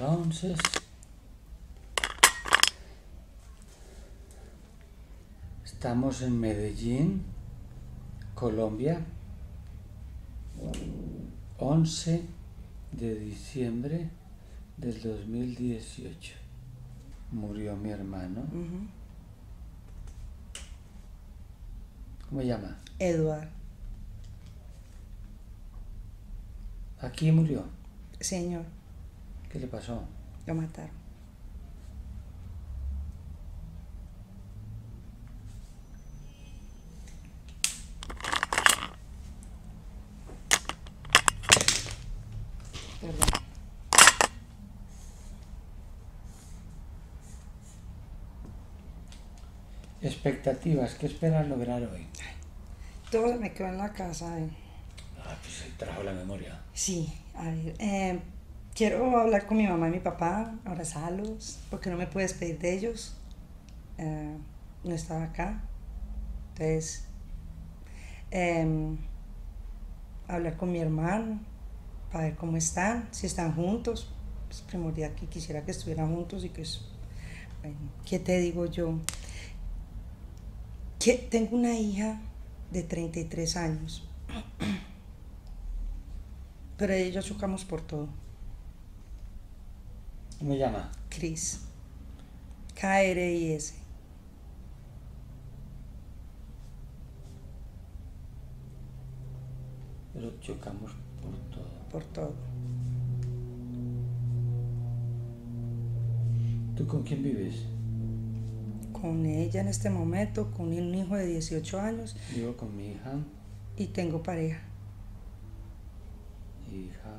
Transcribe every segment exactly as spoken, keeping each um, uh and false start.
Entonces, estamos en Medellín, Colombia, once de diciembre del dos mil dieciocho. Murió mi hermano. Uh-huh. ¿Cómo se llama? Edward. ¿Aquí murió? Señor. ¿Qué le pasó? Lo mataron. Perdón. Expectativas, ¿qué esperas lograr hoy? Todo me quedó en la casa. Eh. Ah, pues ahí trajo la memoria. Sí, a ver. Eh, quiero hablar con mi mamá y mi papá, abrazarlos, porque no me puedo despedir de ellos. Eh, no estaba acá. Entonces, eh, hablar con mi hermano para ver cómo están, si están juntos. Es primordial que quisiera que estuvieran juntos y que, bueno, ¿qué te digo yo? Que tengo una hija de treinta y tres años, pero ella y yo chocamos por todo. ¿Cómo se llama? Cris. K R I S. Pero chocamos por todo. Por todo. ¿Tú con quién vives? Con ella en este momento, con un hijo de dieciocho años. Vivo con mi hija. Y tengo pareja. Hija.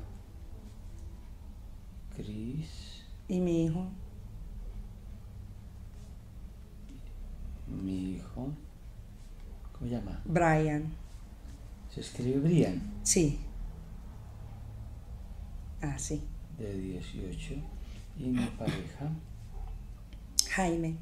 Cris. Y mi hijo. Mi hijo. ¿Cómo se llama? Brian. ¿Se escribe Brian? Sí. Ah, sí. De dieciocho. Y mi pareja. Jaime.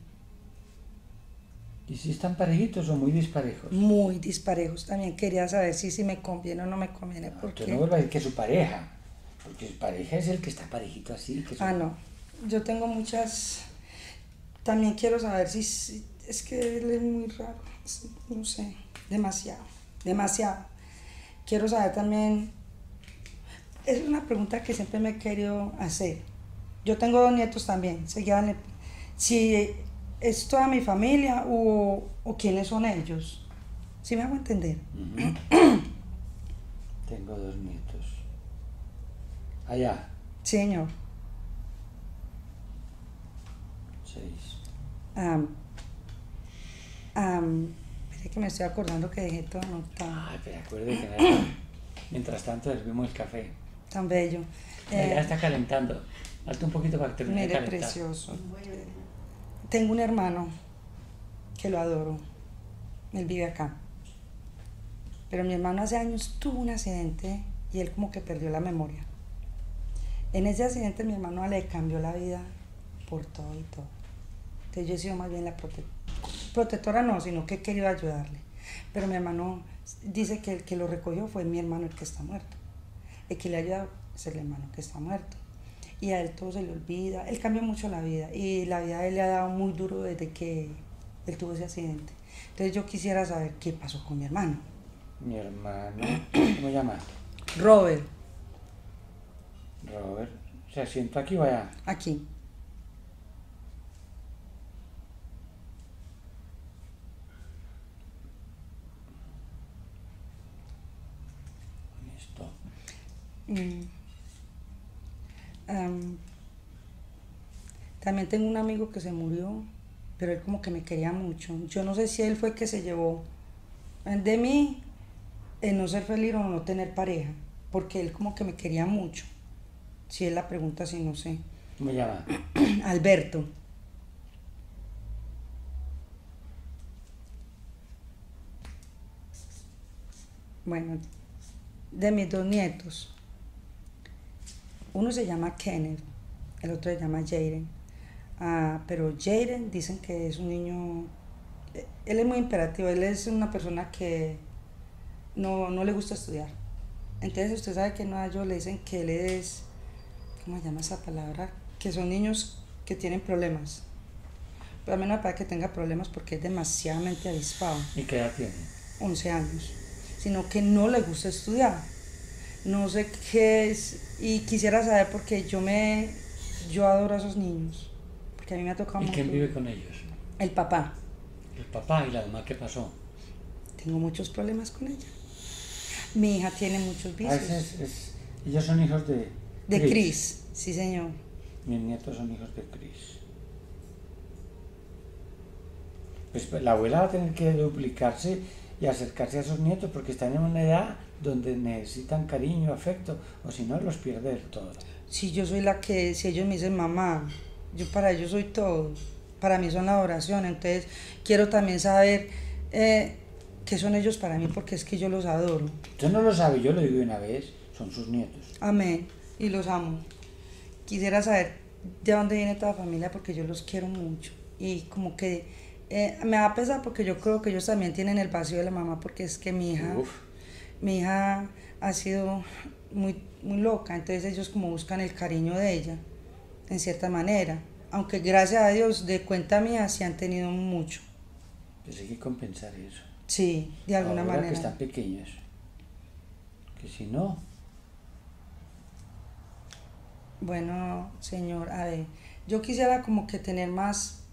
¿Y si están parejitos o muy disparejos? Muy disparejos también. Quería saber si, si me conviene o no me conviene. No, porque... no vuelva a decir que es su pareja. Porque su pareja es el que está parejito así. Que Ah, no. Yo tengo muchas... También quiero saber si... si... Es que él es muy raro. No sé. Demasiado. Demasiado. Quiero saber también... Es una pregunta que siempre me he querido hacer. Yo tengo dos nietos también. Seguían... Si es toda mi familia o, o quiénes son ellos. ¿Sí me hago entender? Uh-huh. Tengo dos nietos. Allá. Sí, señor. Seis. Um, um, espere que me estoy acordando que dejé todo anotado. Ay, pero acuérdate que mientras tanto servimos el café. Tan bello. Eh, ya Eh, está calentando. Falta un poquito para que termine de Mire, calentar. precioso. Tengo un hermano que lo adoro. Él vive acá. Pero mi hermano hace años tuvo un accidente y él como que perdió la memoria. En ese accidente mi hermano le cambió la vida por todo y todo. Entonces yo he sido más bien la prote protectora, no, sino que he querido ayudarle. Pero mi hermano dice que el que lo recogió fue mi hermano, el que está muerto. El que le ha ayudado es el hermano que está muerto. Y a él todo se le olvida. Él cambió mucho la vida. Y la vida de él le ha dado muy duro desde que él tuvo ese accidente. Entonces yo quisiera saber qué pasó con mi hermano. Mi hermano, ¿cómo se llama? Robert. Robert. ¿Se asienta aquí o allá? Aquí. Listo. Mm. Um, también tengo un amigo que se murió, pero él como que me quería mucho. Yo no sé si él fue el que se llevó de mí el no ser feliz o no tener pareja, porque él como que me quería mucho. Si es la pregunta, si no sé. ¿Cómo se llama? Alberto. Bueno, de mis dos nietos, uno se llama Kenneth, el otro se llama Jaden. Ah, pero Jaden dicen que es un niño, él es muy imperativo, él es una persona que no, no le gusta estudiar. Entonces usted sabe que en Nueva York le dicen que él es ¿cómo se llama esa palabra? Que son niños que tienen problemas. Pero a mí no me parece que tenga problemas porque es demasiadamente avispado. ¿Y qué edad tiene? once años. Sino que no le gusta estudiar. No sé qué es. Y quisiera saber porque yo me... Yo adoro a esos niños. Porque a mí me ha tocado ¿Y mucho. quién vive con ellos? El papá. El papá y la mamá, ¿qué pasó? Tengo muchos problemas con ella. Mi hija tiene muchos A vicios. veces es, ellos son hijos de... De Chris. Cris, sí señor. Mis nietos son hijos de Cris. Pues la abuela va a tener que duplicarse y acercarse a esos nietos porque están en una edad donde necesitan cariño, afecto, o si no los pierde del todo. Si yo soy la que, si ellos me dicen mamá, yo para ellos soy todo. Para mí son la oración. Entonces quiero también saber eh, qué son ellos para mí porque es que yo los adoro. Usted no lo sabe, yo lo digo una vez, son sus nietos. Amén. Y los amo. Quisiera saber de dónde viene toda la familia porque yo los quiero mucho. Y como que eh, me va a pesar porque yo creo que ellos también tienen el vacío de la mamá porque es que mi hija, Uf. mi hija ha sido muy, muy loca. Entonces ellos como buscan el cariño de ella, en cierta manera. Aunque gracias a Dios, de cuenta mía, sí han tenido mucho. Pues hay que compensar eso. Sí, de alguna Ahora manera. que están pequeños. Que si no... Bueno, señor, a ver, yo quisiera como que tener más...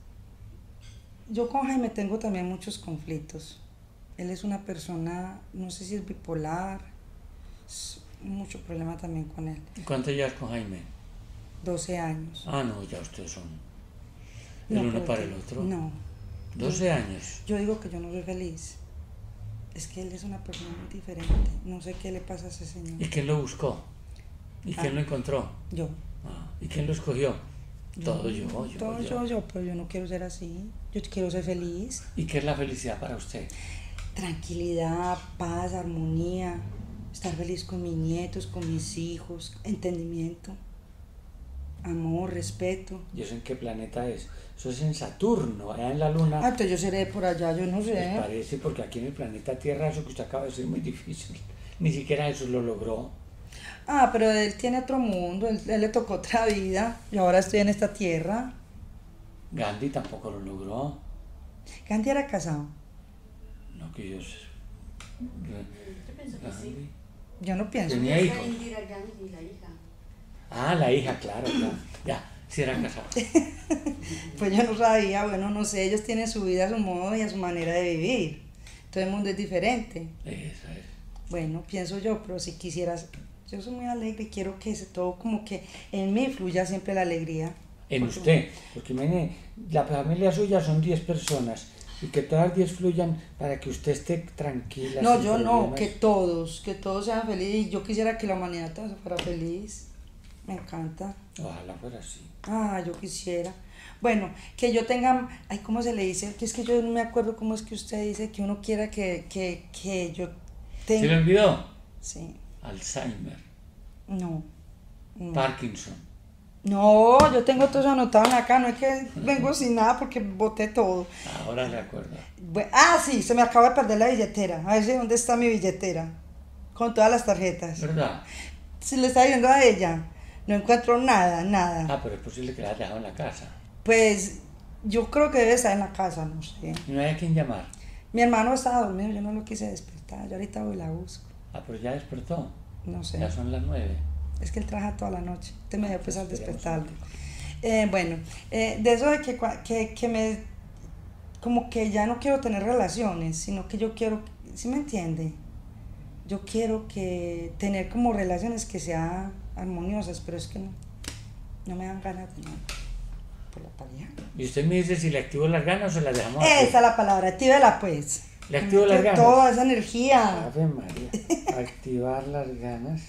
Yo con Jaime tengo también muchos conflictos. Él es una persona, no sé si es bipolar, es mucho problema también con él. ¿Cuánto llevas con Jaime? doce años. Ah, no, ya ustedes son el No, uno pero para que- el otro. No, doce años. yo digo que yo no soy feliz. Es que él es una persona muy diferente. No sé qué le pasa a ese señor. ¿Y quién lo buscó? ¿Y quién Ah. lo encontró? Yo. Ah, ¿y quién lo escogió? Todo yo, yo, Todo yo. yo, yo, pero yo no quiero ser así. Yo quiero ser feliz. ¿Y qué es la felicidad para usted? Tranquilidad, paz, armonía, estar feliz con mis nietos, con mis hijos, entendimiento, amor, respeto. ¿Y eso en qué planeta es? Eso es en Saturno, allá en la Luna. Ah, entonces yo seré por allá, yo no Me sé. parece, porque aquí en el planeta Tierra eso que usted acaba de decir es muy difícil. Ni siquiera eso lo logró. Ah, pero él tiene otro mundo, él, él le tocó otra vida. Yo ahora estoy en esta tierra. Gandhi tampoco lo logró. Gandhi era casado. No, que yo sé. Yo pienso que sí. Gandhi. Yo no pienso. Tenía Esa hijos. Indira Gandhi, la hija. Ah, la hija, claro, claro. Ya, sí eran casados. Pues yo no sabía, bueno, no sé, ellos tienen su vida, su modo y a su manera de vivir. Todo el mundo es diferente. Eso es. Bueno, pienso yo, pero si quisieras, yo soy muy alegre y quiero que se, todo como que en mí fluya siempre la alegría. En Porque- usted, porque mire, la familia suya son diez personas y que todas las diez fluyan para que usted esté tranquila. No, sin yo no, problemas. que todos, que todos sean felices. Y yo quisiera que la humanidad toda fuera feliz. Me encanta. Ojalá fuera así. Ah, yo quisiera. Bueno, que yo tenga, ay, ¿cómo se le dice? Que es que yo no me acuerdo cómo es que usted dice que uno quiera que, que, que yo ¿Se le tenga. olvidó? Sí, Alzheimer, no. No. Parkinson. No, yo tengo todo eso anotado en acá, no es que vengo sin nada porque boté todo. Ahora le acuerdo. Bue- Ah, sí, se me acaba de perder la billetera. A ver si dónde está mi billetera. Con todas las tarjetas. ¿Verdad? Si le está viendo a ella, no encuentro nada, nada. Ah, pero es posible que la haya dejado en la casa. Pues yo creo que debe estar en la casa, no sé. Y no hay a quien llamar. Mi hermano estaba dormido, yo no lo quise despertar. Yo ahorita voy y la busco. Ah, pero ya despertó. No sé. Ya son las nueve. Es que él trabaja toda la noche. Usted me dio pesar Esperemos. despertarlo. Eh, bueno, eh, de eso de que, cua- que, que me. Como que ya no quiero tener relaciones, sino que yo quiero. ¿Sí me entiende? Yo quiero que tener como relaciones que sean armoniosas, pero es que no. No me dan ganas de nada. Por la pareja. Y usted me dice si le activo las ganas o se las dejamos así. Esa es la palabra, actívela pues. ¿Le activo las ganas? Toda esa energía. Ave María. Activar las ganas.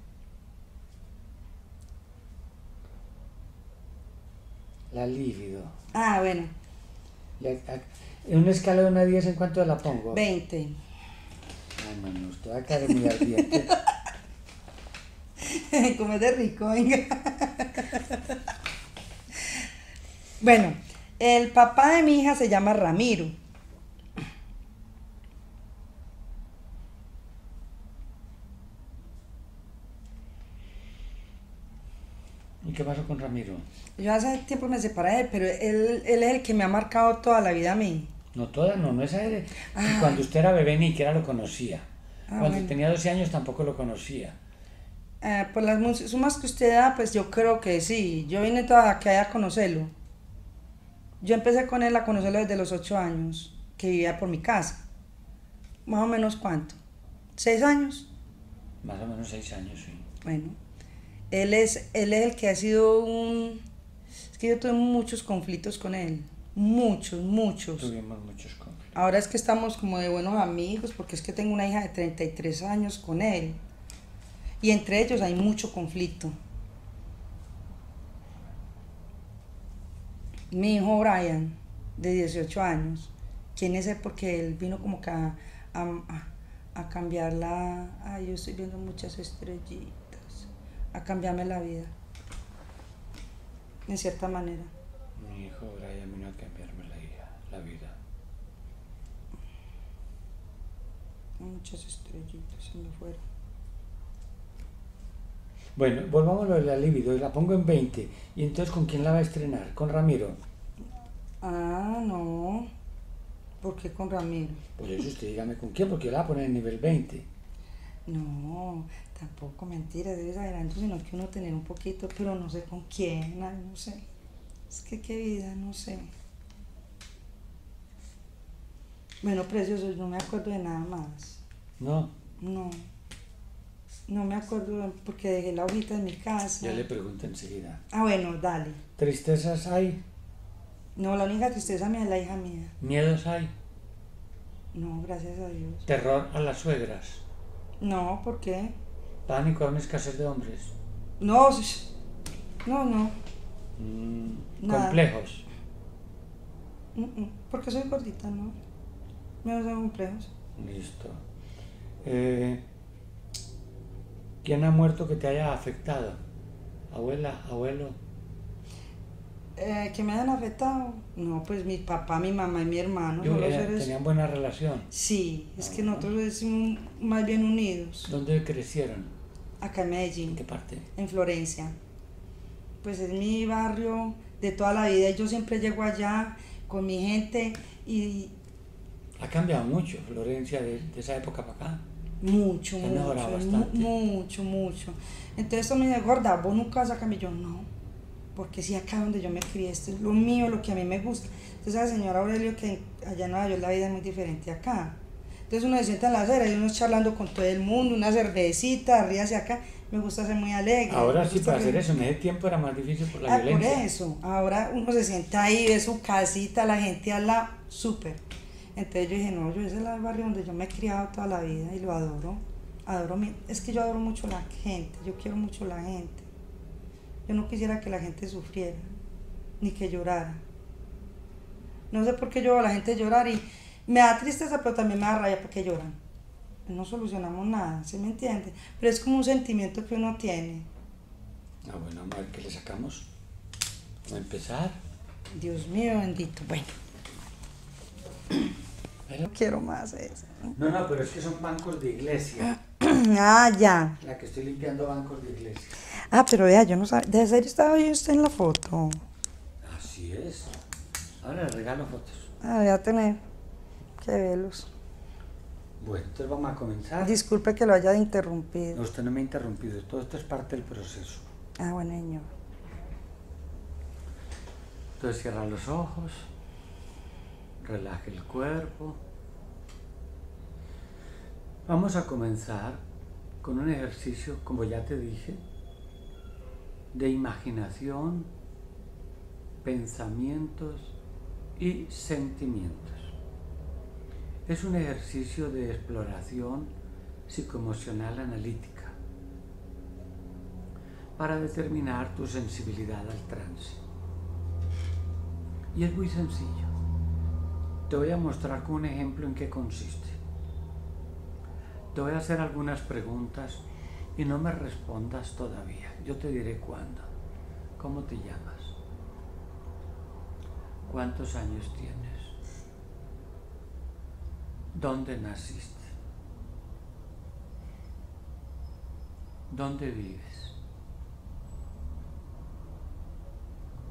La libido. Ah, bueno, Le- a- En una escala de una a diez, ¿en cuánto la pongo? veinte. Ay, mano, usted va a caer muy ardiente. Come de rico, venga. Bueno, el papá de mi hija se llama Ramiro. ¿Y Yo hace tiempo me separé de él, pero él, él es el que me ha marcado toda la vida a mí. No toda, no, no esa era. Ah. Cuando usted era bebé ni siquiera lo conocía. Ah, Cuando bueno. tenía doce años tampoco lo conocía. Eh, por las mus- sumas que usted da, pues yo creo que sí. Yo vine toda acá a conocerlo. Yo empecé con él a conocerlo desde los ocho años, que vivía por mi casa. Más o menos cuánto. ¿Seis años? Más o menos seis años, sí. Bueno, él es, él es el que ha sido un... Es que yo tuve muchos conflictos con él. Muchos, muchos. Tuvimos muchos conflictos. Ahora es que estamos como de buenos amigos, porque es que tengo una hija de treinta y tres años con él. Y entre ellos hay mucho conflicto. Mi hijo Brian, de dieciocho años, ¿quién es él? Porque él vino como que a, a, a cambiar la... Ay, yo estoy viendo muchas estrellitas. A cambiarme la vida. En cierta manera. Mi hijo Brian vino a cambiarme la, vida- la vida. Muchas estrellitas se me fueron. Bueno, volvamos a lo de la libido y la pongo en veinte. ¿Y entonces con quién la va a estrenar? ¿Con Ramiro? Ah, no. ¿Por qué con Ramiro? Por eso usted dígame con quién, porque yo la voy a poner en nivel veinte. No, tampoco mentira, debe exagerando, sino que uno tener un poquito, pero no sé con quién, ay, no sé. Es que qué vida, no sé. Bueno, precioso, no me acuerdo de nada más. No, No. No me acuerdo porque dejé la hojita en mi casa. ya le pregunto enseguida. Ah, bueno, dale. ¿Tristezas hay? No, la única tristeza mía es la hija mía. ¿Miedos hay? No, gracias a Dios. ¿Terror a las suegras? No, ¿por qué? ¿Pánico a una escasez de hombres? No, sh- no, no. Mm, Nada. ¿Complejos? Mm, mm, porque soy gordita, ¿no? Me hacen complejos. Listo. Eh, ¿Quién ha muerto que te haya afectado? ¿Abuela, abuelo? Eh, ¿Que me hayan afectado? No, pues mi papá, mi mamá y mi hermano. Yo, Solo eh, seres- ¿Tenían buena relación? Sí, es que Ah. nosotros decimos más bien unidos. ¿Dónde crecieron? Acá en ¿En Medellín, qué parte? en Florencia. Pues es mi barrio de toda la vida y yo siempre llego allá con mi gente y Ha cambiado mucho Florencia de, de esa época para acá. mucho, Se ha mejorado mucho, bastante. mu- mucho, mucho. Entonces esto me dice, gorda, vos nunca vas a cambiar. Yo no, porque si acá donde yo me crié, esto es lo mío, lo que a mí me gusta. Entonces la señora Aurelio que allá en Nueva York la vida es muy diferente acá. Entonces uno se sienta en la acera y uno charlando con todo el mundo, una cervecita, ríase acá. Me gusta ser muy alegre. Ahora me sí, gusta para hacer reír. eso, en ese tiempo era más difícil por la Ah, por violencia. eso, ahora uno se sienta ahí, ve su casita, la gente al lado, súper. Entonces yo dije, no, yo ese es el barrio donde yo me he criado toda la vida y lo adoro. Adoro mi, es que yo adoro mucho la gente, yo quiero mucho la gente. Yo no quisiera que la gente sufriera, ni que llorara. No sé por qué yo veo a la gente llorar y me da tristeza, pero también me da rabia porque lloran. No solucionamos nada, ¿sí me entiende? Pero es como un sentimiento que uno tiene. Ah, bueno, vamos a ver qué le sacamos. Vamos a empezar. Dios mío bendito, bueno. Pero- No quiero más eso. No, no, pero es que son bancos de iglesia. Ah, ya. La que estoy limpiando bancos de iglesia. Ah, pero vea, yo no sabía. ¿De serio estaba yo usted en la foto? Así es. Ahora le regalo fotos. Ah, voy a tener que verlos. Bueno, entonces vamos a comenzar. Disculpe que lo haya No, interrumpido. usted no me ha interrumpido. Todo esto es parte del proceso. Ah, bueno, señor. Entonces cierra los ojos. Relaje el cuerpo. Vamos a comenzar con un ejercicio, como ya te dije, de imaginación, pensamientos y sentimientos. Es un ejercicio de exploración psicoemocional analítica para determinar tu sensibilidad al trance. Y es muy sencillo. Te voy a mostrar con un ejemplo en qué consiste. Te voy a hacer algunas preguntas y no me respondas todavía. Yo te diré cuándo. ¿Cómo te llamas? ¿Cuántos años tienes? ¿Dónde naciste? ¿Dónde vives?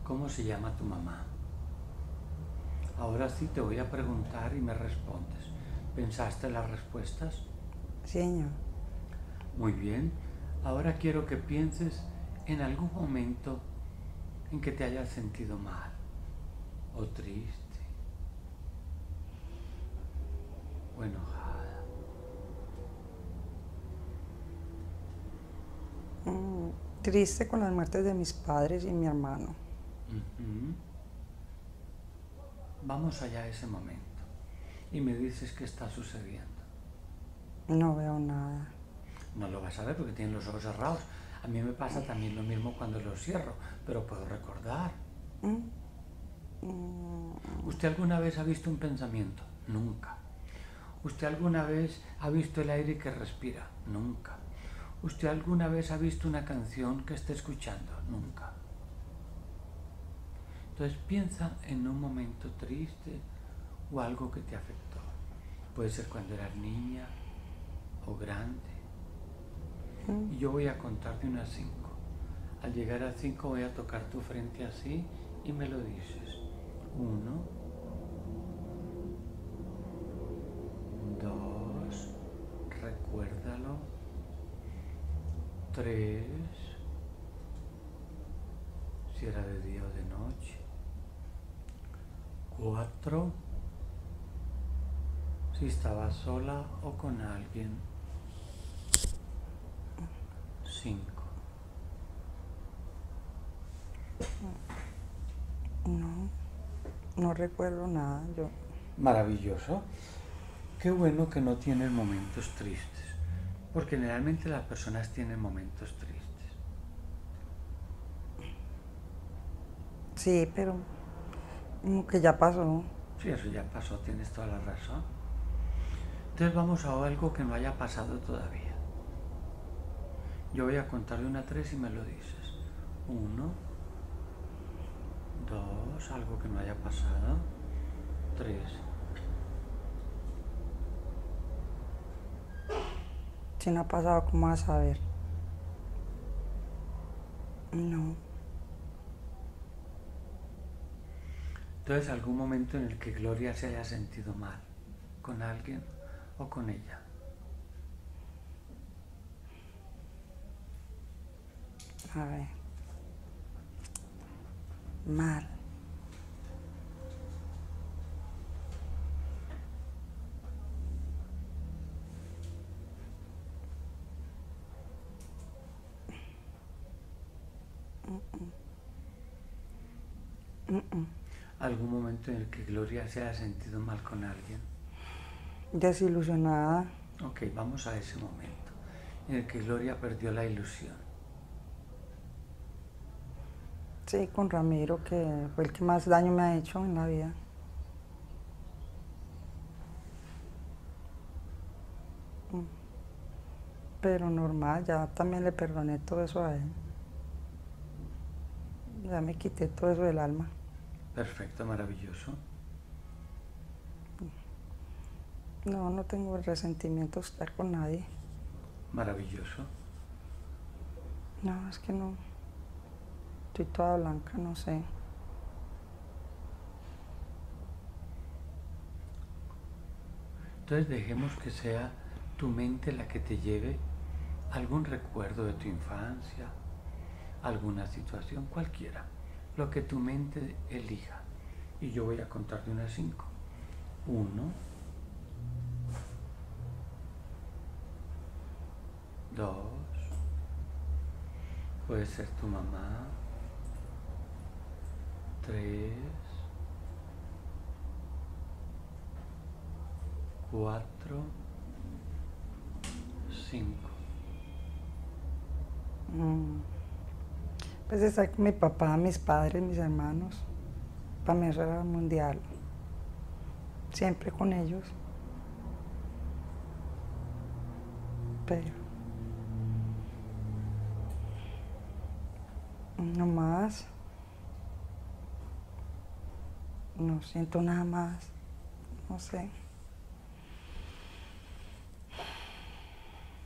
¿Cómo se llama tu mamá? Ahora sí te voy a preguntar y me respondes. ¿Pensaste las respuestas? Sí, señor. Muy bien. Ahora quiero que pienses en algún momento en que te hayas sentido mal o triste o enojada. Mm, triste con las muertes de mis padres y mi hermano. Uh-huh. Vamos allá a ese momento y me dices qué está sucediendo. No veo nada. No lo vas a ver porque tienes los ojos cerrados. A mí me pasa también lo mismo cuando los cierro, pero puedo recordar. Mm, mm, ¿Usted alguna vez ha visto un pensamiento? Nunca. ¿Usted alguna vez ha visto el aire que respira? Nunca. ¿Usted alguna vez ha visto una canción que esté escuchando? Nunca. Entonces piensa en un momento triste o algo que te afectó. Puede ser cuando eras niña o grande. Y yo voy a contar de unas cinco. Al llegar a cinco voy a tocar tu frente así y me lo dices. Uno, dos, recuérdalo. Tres, si era de día o de noche. Cuatro, si estaba sola o con alguien. Cinco. no, no recuerdo nada. Yo, Maravilloso. Qué bueno que no tienes momentos tristes, porque generalmente las personas tienen momentos tristes. sí, pero como que ya pasó. Sí, eso ya pasó, tienes toda la razón. Entonces vamos a algo que no haya pasado todavía. Yo voy a contar de una a tres y me lo dices. Uno, dos, algo que no haya pasado. Tres. Si no ha pasado, ¿cómo vas a saber? No. Entonces, algún momento en el que Gloria se haya sentido mal con alguien o con ella. A ver. Mal. Mm-mm. Algún momento en el que Gloria se haya sentido mal con alguien. Desilusionada. Ok, vamos a ese momento en el que Gloria perdió la ilusión. Sí, con Ramiro, que fue el que más daño me ha hecho en la vida. Pero normal, ya también le perdoné todo eso a él. Ya me quité todo eso del alma. Perfecto, maravilloso. No, no tengo resentimiento de estar con nadie. Maravilloso. No, es que no. Estoy toda blanca, no sé. Entonces dejemos que sea tu mente la que te lleve algún recuerdo de tu infancia, alguna situación, cualquiera, lo que tu mente elija. Y yo voy a contar de unas cinco. Uno, dos, puede ser tu mamá. Tres, cuatro, cinco. Mm. Pues estar con mi papá, mis padres, mis hermanos. Para mí eso era mundial. Siempre con ellos. Pero no más. No siento nada más. No sé.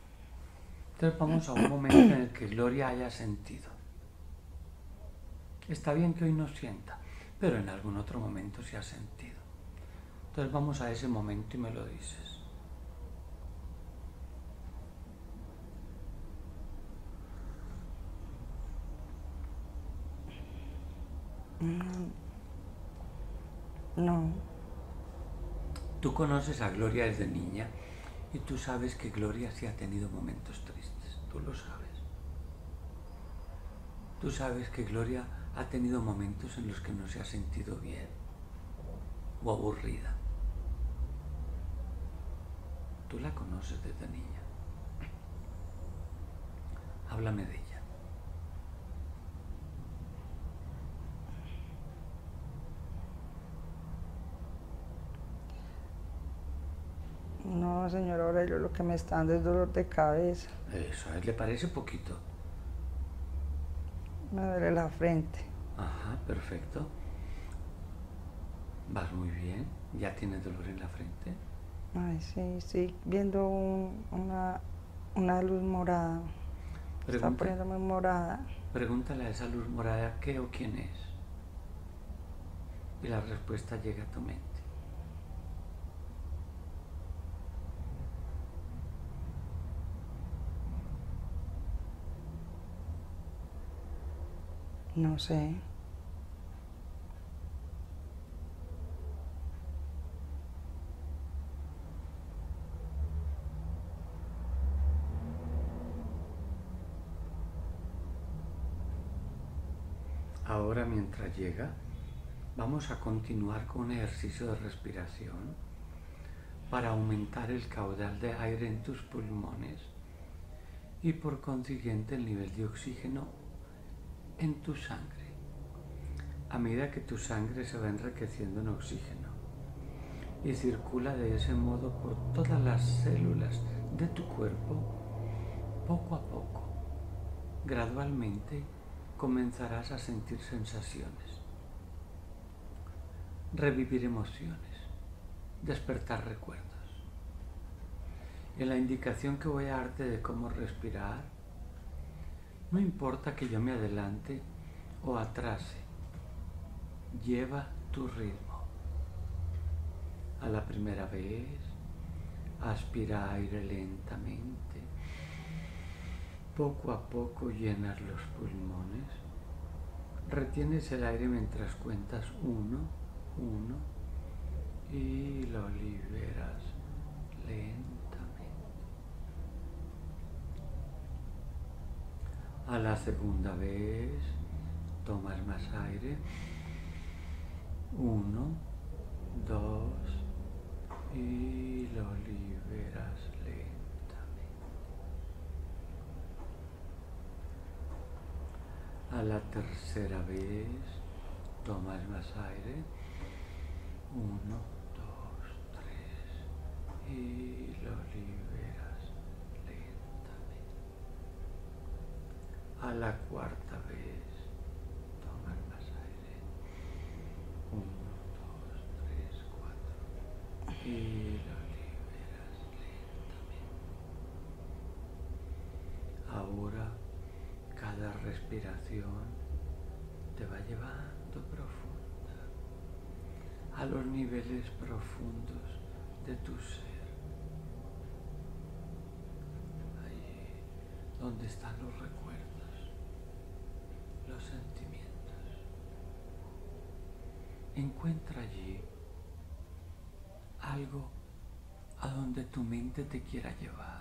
Entonces vamos a un momento en el que Gloria haya sentido. Está bien que hoy no sienta, pero en algún otro momento se ha sentido. Entonces vamos a ese momento y me lo dices. No. Tú conoces a Gloria desde niña y tú sabes que Gloria sí ha tenido momentos tristes. Tú lo sabes. Tú sabes que Gloria ha tenido momentos en los que no se ha sentido bien o aburrida. Tú la conoces desde niña. Háblame de ella. No, señor Aurelio, lo que me está dando es dolor de cabeza. Eso, ¿a él le parece poquito? Me duele la frente. Ajá, perfecto. Vas muy bien. ¿Ya tienes dolor en la frente? Ay, sí, estoy viendo un- una, una luz morada. Está Pregunta- poniéndome morada. Pregúntale a esa luz morada qué o quién es. Y la respuesta llega a tu mente. No sé. Ahora, mientras llega, vamos a continuar con un ejercicio de respiración para aumentar el caudal de aire en tus pulmones y por consiguiente el nivel de oxígeno en tu sangre. A medida que tu sangre se va enriqueciendo en oxígeno y circula de ese modo por todas las células de tu cuerpo, poco a poco, gradualmente, comenzarás a sentir sensaciones, revivir emociones, despertar recuerdos. En la indicación que voy a darte de cómo respirar, no importa que yo me adelante o atrase, lleva tu ritmo. A la primera vez, aspira aire lentamente. Poco a poco llenas los pulmones. Retienes el aire mientras cuentas uno, uno y lo liberas lentamente. A la segunda vez, tomas más aire. Uno, dos y lo liberas lentamente. A la tercera vez, tomas más aire. Uno, dos, tres y lo liberas lentamente. A la cuarta vez, tomas más aire. Uno, dos, tres, cuatro y lo liberas lentamente. Ahora cada respiración te va llevando profunda a los niveles profundos de tu ser. Allí donde están los recuerdos, los sentimientos. Encuentra allí algo a donde tu mente te quiera llevar.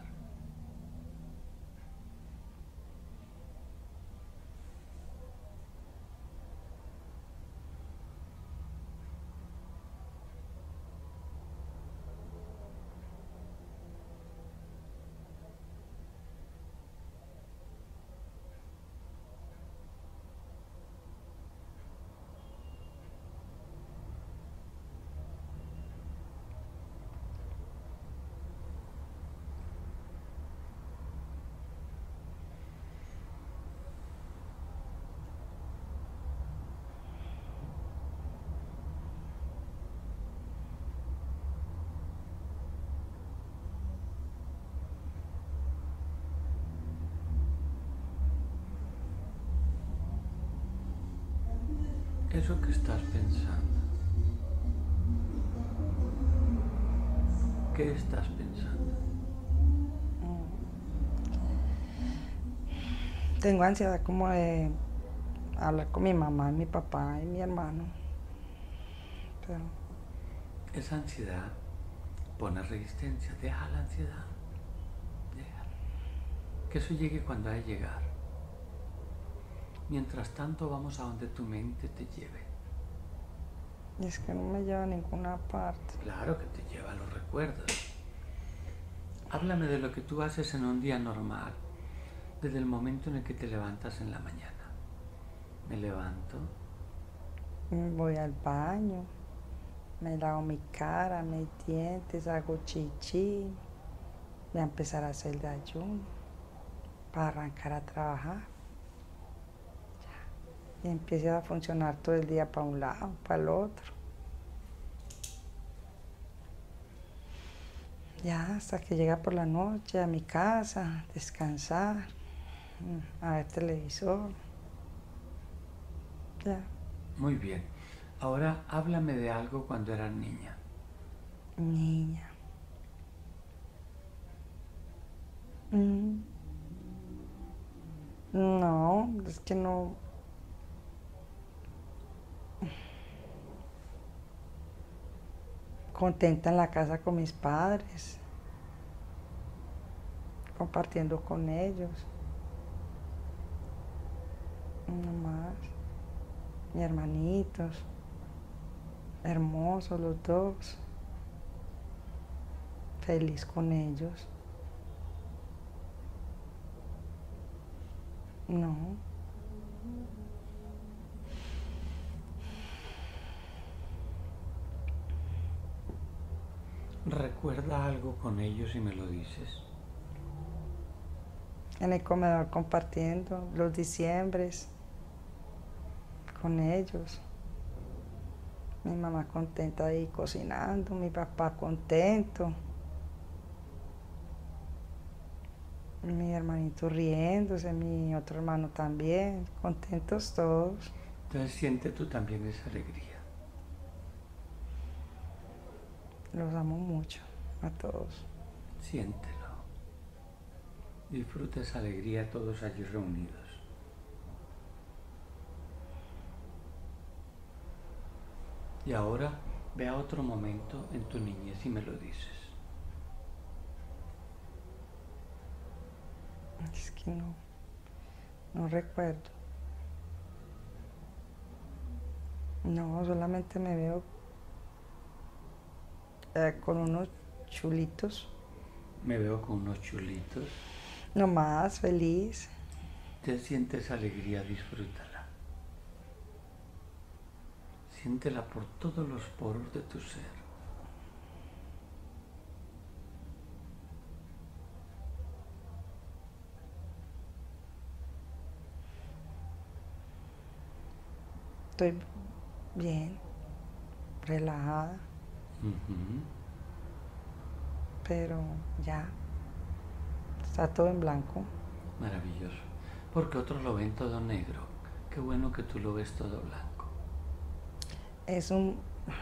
Eso que estás pensando. ¿Qué estás pensando? Tengo ansiedad como de hablar con mi mamá, mi papá y mi hermano. Pero Esa ansiedad pone resistencia. Deja la ansiedad. Déjala. Que eso llegue cuando haya de llegar. Mientras tanto, vamos a donde tu mente te lleve. y es que no me lleva a ninguna parte. Claro que te lleva a los recuerdos. Háblame de lo que tú haces en un día normal, desde el momento en el que te levantas en la mañana. Me levanto. Voy al baño, me lavo mi cara, mis dientes, hago chichi, voy a empezar a hacer el ayuno para arrancar a trabajar. Y empieza a funcionar todo el día para un lado, para el otro. Ya hasta que llega por la noche a mi casa, descansar, a ver televisor. Ya. Muy bien. Ahora háblame de algo cuando eras niña. Niña. Mm. No, es que no. Contenta en la casa con mis padres, compartiendo con ellos. No más. Mis hermanitos, hermosos los dos. Feliz con ellos. No. ¿Recuerda algo con ellos y me lo dices? En el comedor compartiendo los diciembres con ellos. Mi mamá contenta ahí cocinando, mi papá contento. Mi hermanito riéndose, mi otro hermano también, contentos todos. Entonces siente tú también esa alegría. Los amo mucho, a todos. Siéntelo. Disfruta esa alegría todos allí reunidos. Y ahora ve a otro momento en tu niñez y me lo dices. Es que no, no recuerdo. No, solamente me veo eh, con unos chulitos. Me veo con unos chulitos. Nomás, feliz. Te sientes alegría, disfrútala. Siéntela por todos los poros de tu ser. Estoy bien, relajada, Uh-huh. pero ya está todo en blanco. Maravilloso. Porque otros lo ven todo negro. Qué bueno que tú lo ves todo blanco. Es un...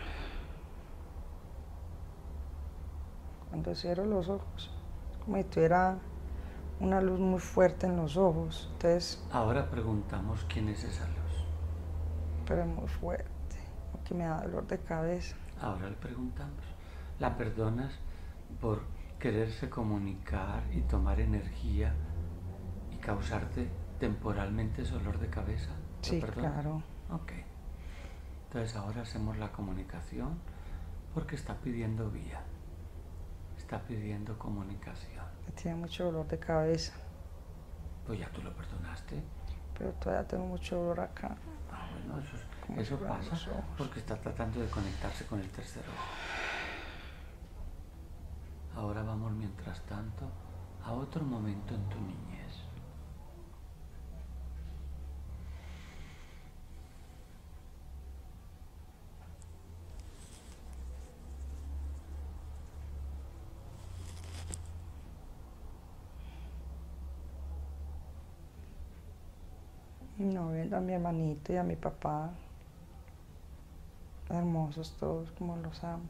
Cuando cierro los ojos, como si tuviera una luz muy fuerte en los ojos. Entonces, Ahora preguntamos quién es esa luz. pero es muy fuerte, que me da dolor de cabeza. Ahora le preguntamos. ¿La perdonas por quererse comunicar y tomar energía y causarte temporalmente ese dolor de cabeza? ¿Lo Sí, perdonas? claro. Ok. Entonces ahora hacemos la comunicación porque está pidiendo vía. Está pidiendo comunicación. Tiene mucho dolor de cabeza, Pues ya tú lo perdonaste. pero todavía tengo mucho dolor acá. Ah, bueno, eso, Como eso si fueran pasa los ojos. porque está tratando de conectarse con el tercer ojo. Ahora vamos, mientras tanto, a otro momento en tu niñez. No, viendo a mi hermanito y a mi papá Hermosos todos, como los amo.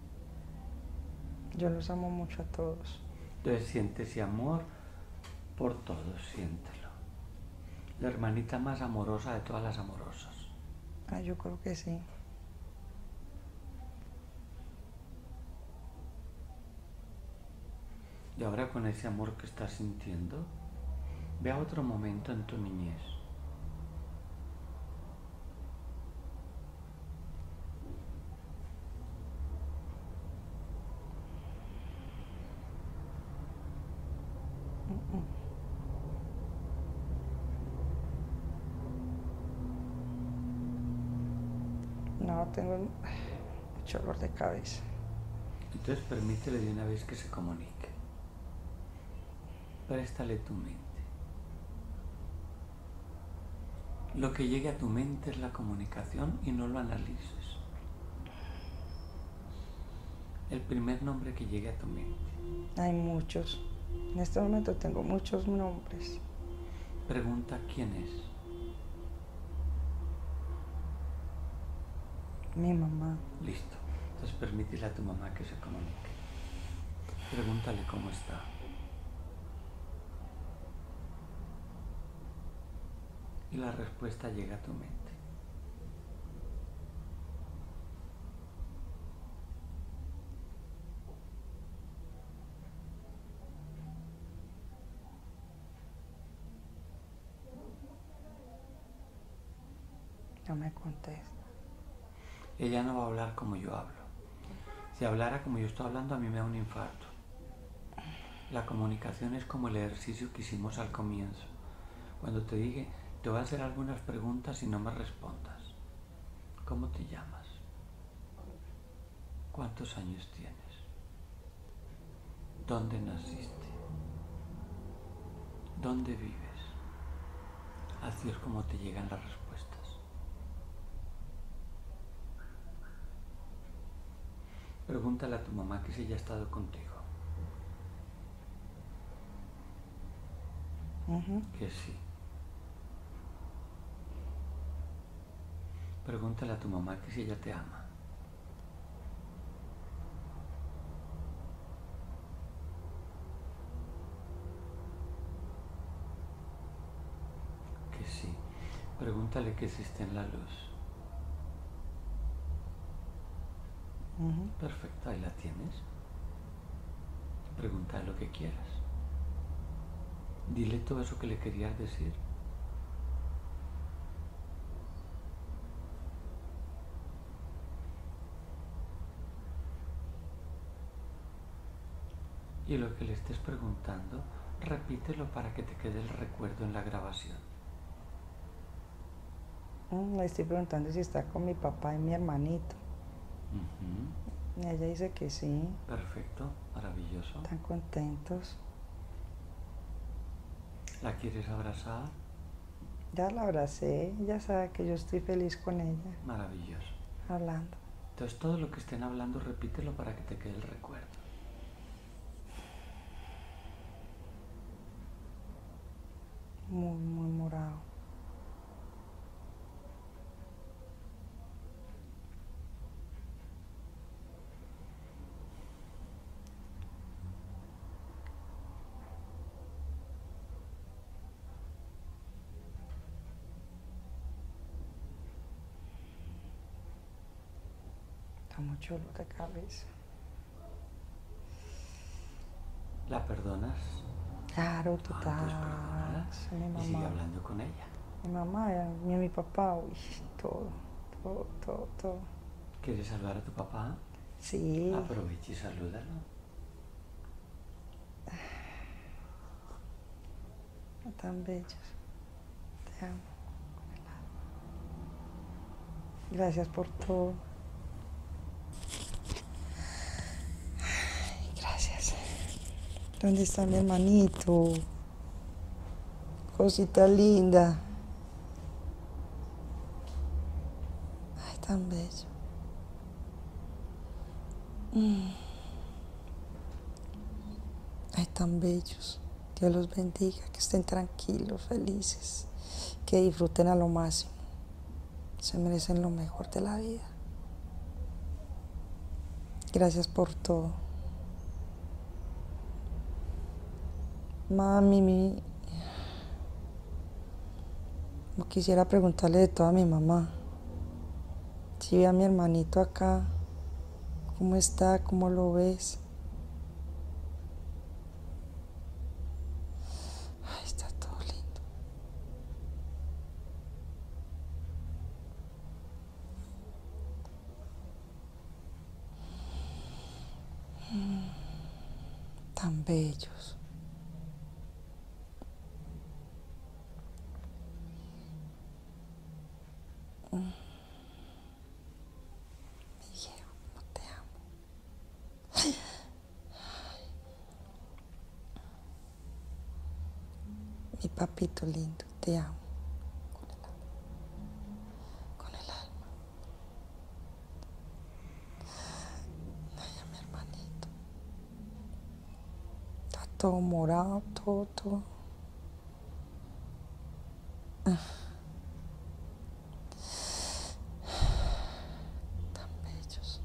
Yo los amo mucho a todos. Entonces siente ese amor por todos, siéntelo. La hermanita más amorosa de todas las amorosas. Ah, yo creo que sí. Y ahora con ese amor que estás sintiendo, ve a otro momento en tu niñez. No, tengo mucho dolor de cabeza. Entonces permítele de una vez que se comunique. Préstale tu mente. Lo que llegue a tu mente es la comunicación y no lo analices. El primer nombre que llegue a tu mente. Hay muchos. En este momento tengo muchos nombres. Pregunta quién es. Mi mamá. Listo. Entonces permítele a tu mamá que se comunique. Pregúntale cómo está. Y la respuesta llega a tu mente. No me contesta. Ella no va a hablar como yo hablo. Si hablara como yo estoy hablando, a mí me da un infarto. La comunicación es como el ejercicio que hicimos al comienzo. Cuando te dije, te voy a hacer algunas preguntas y no me respondas. ¿Cómo te llamas? ¿Cuántos años tienes? ¿Dónde naciste? ¿Dónde vives? Así es como te llegan las respuestas. Pregúntale a tu mamá que si ella ha estado contigo. Uh-huh. Que sí. Pregúntale a tu mamá que si ella te ama. Que sí. Pregúntale que si está en la luz. Uh-huh. Perfecto, ahí la tienes. Pregúntale lo que quieras. Dile todo eso que le querías decir. Y lo que le estés preguntando, repítelo para que te quede el recuerdo en la grabación. Mm, le estoy preguntando si está con mi papá y mi hermanito. Uh-huh. Y ella dice que sí. Perfecto, maravilloso. Están contentos. ¿La quieres abrazar? Ya la abracé, ella sabe que yo estoy feliz con ella. Maravilloso. Hablando. Entonces todo lo que estén hablando, repítelo para que te quede el recuerdo. Muy, muy morado. Está mucho dolor de cabeza. ¿La perdonas? Claro, Ah, total. entonces perdónala Sí, mi y sigue mamá. hablando con ella. Mi mamá y mi papá, uy, todo, todo, todo, todo. ¿Quieres saludar a tu papá? Sí. Aprovecha y salúdalo. Tan bellos. Te amo. Gracias por todo. Ay, gracias. ¿Dónde está mi hermanito? Cosita linda. Ay, tan bello. Mm. Ay, tan bellos. Dios los bendiga, que estén tranquilos, felices, que disfruten a lo máximo. Se merecen lo mejor de la vida. Gracias por todo. Mami, mi... no quisiera preguntarle de todo a mi mamá. Si ve a mi hermanito acá, ¿cómo está? ¿Cómo lo ves? Ay, está todo lindo. Mm, tan bellos. Mm. Mi viejo, no te amo. Mi papito lindo, te amo. Con el alma. Con el alma. Ay, a mi hermanito. Está todo morado, todo, todo. Ah. Tan bellos.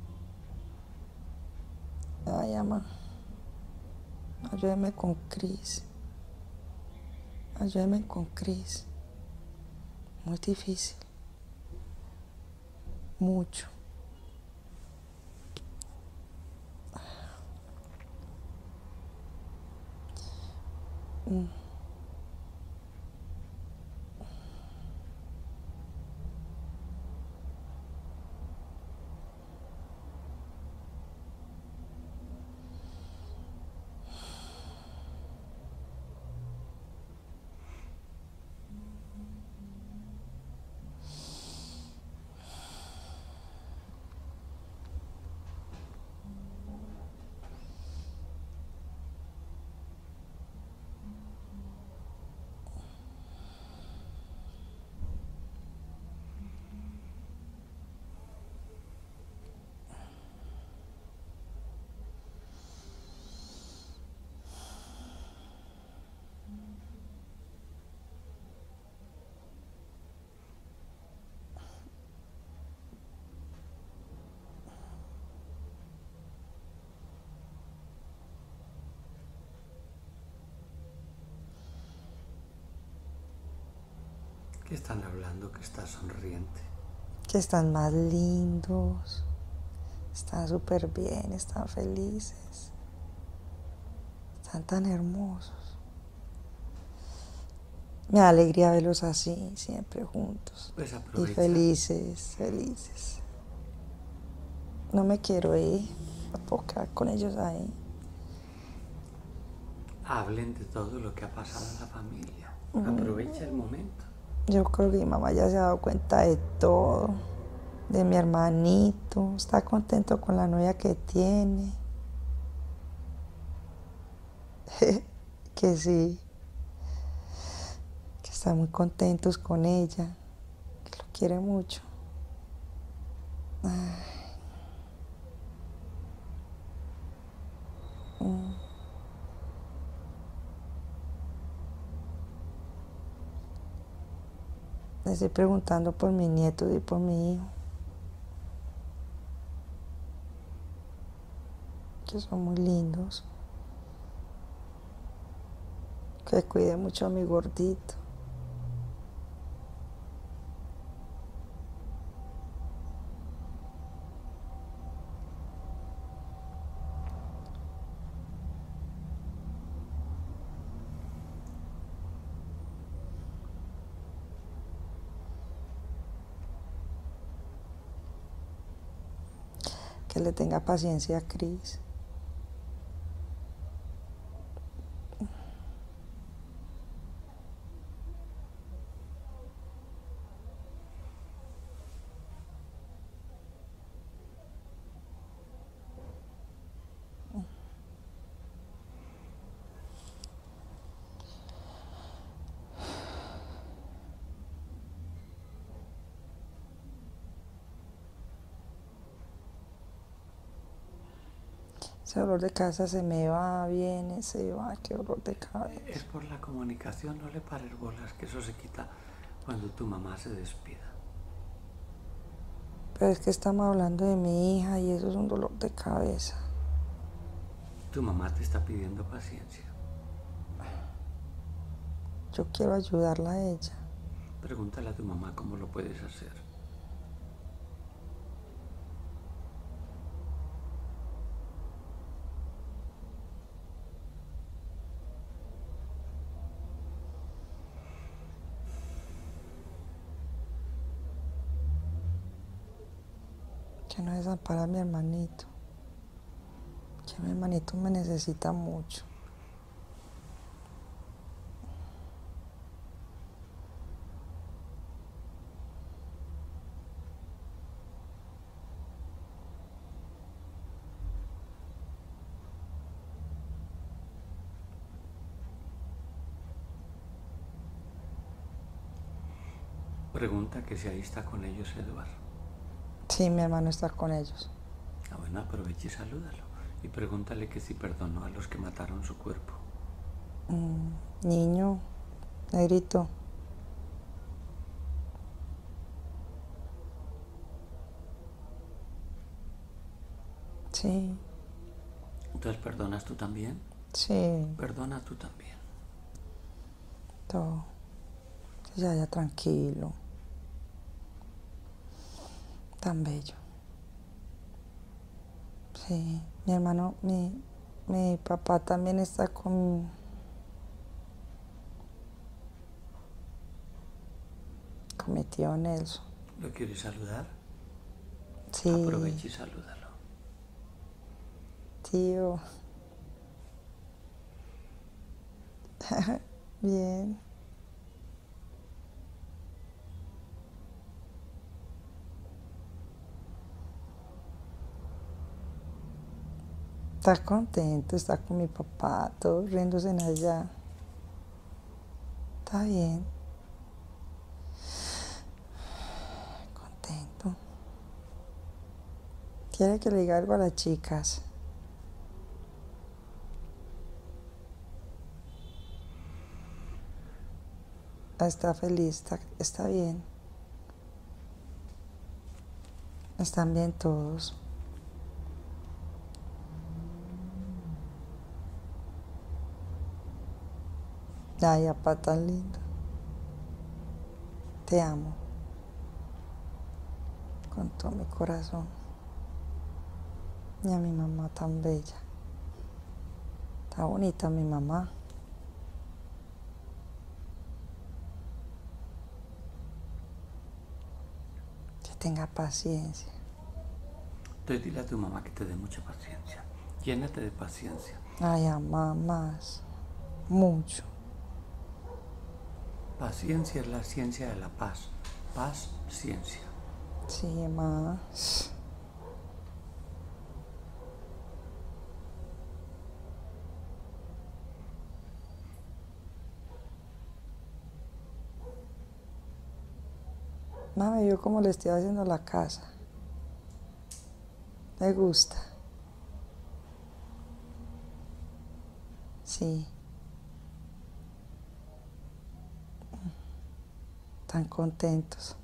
Ay, mamá. Ayúdame con Cris. Ayúdame con Cris. Muy difícil. Mucho. Mm. ¿Qué están hablando? Que está sonriente. Que están más lindos. Están súper bien, están felices. Están tan hermosos. Me da alegría verlos así, siempre juntos. Pues y aprovecha. felices, felices. No me quiero ir, no puedo quedar con ellos ahí. Hablen de todo lo que ha pasado en la familia. Aprovecha el momento. Yo creo que mi mamá ya se ha dado cuenta de todo, de mi hermanito, está contento con la novia que tiene. Que sí, que están muy contentos con ella, que lo quiere mucho. Ay. Mm. Le estoy preguntando por mi nieto y por mi hijo, que son muy lindos. Que cuide mucho a mi gordito. Que le tenga paciencia a Cris. Ese dolor de cabeza se me va, viene, se va, qué dolor de cabeza. Es por la comunicación, no le pares bolas, que eso se quita cuando tu mamá se despida. Pero es que estamos hablando de mi hija y eso es un dolor de cabeza. Tu mamá te está pidiendo paciencia. Yo quiero ayudarla a ella. Pregúntale a tu mamá cómo lo puedes hacer. Que no desampara a mi hermanito. Que mi hermanito me necesita mucho. Pregunta que si ahí está con ellos Eduardo. Sí, mi hermano está con ellos. Ah, bueno, aprovecha y salúdalo. Y pregúntale que si perdonó a los que mataron su cuerpo. Mm, niño, negrito. Sí. Entonces, ¿perdonas tú también? Sí. Perdona tú también. Todo. Que se vaya tranquilo. Tan bello. Sí, mi hermano, mi, mi papá también está con, con mi tío Nelson. ¿Lo quieres saludar? Sí. Aprovecha y salúdalo. Tío. Bien. Está contento, está con mi papá, todos riéndose en allá. Está bien. Contento. Quiere que le diga algo a las chicas. Está feliz, está, está bien. Están bien todos. Ay, papá, tan lindo. Te amo. Con todo mi corazón. Y a mi mamá tan bella. Está bonita mi mamá. Que tenga paciencia. Entonces dile a tu mamá que te dé mucha paciencia. Llénate de paciencia. Ay, mamá, más. Mucho. Paciencia es la ciencia de la paz. Paz, ciencia. Sí, más. Mami, yo como le estoy haciendo la casa. ¿Le gusta? Sí. Tan contentos.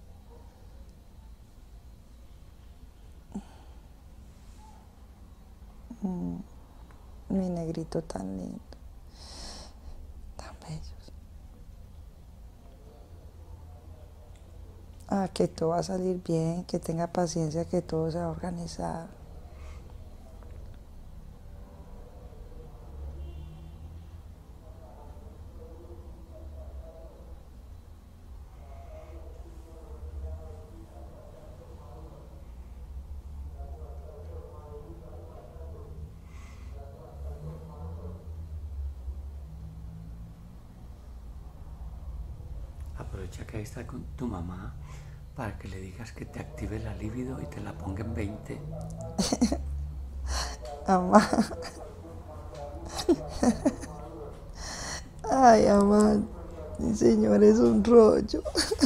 Mm, mi negrito tan lindo. Tan bellos. Ah, que todo va a salir bien, que tenga paciencia, que todo se va a organizar. Aprovecha que ahí está con tu mamá para que le digas que te active la libido y te la ponga en veinte. Mamá. Ay, mamá. Mi señor es un rollo.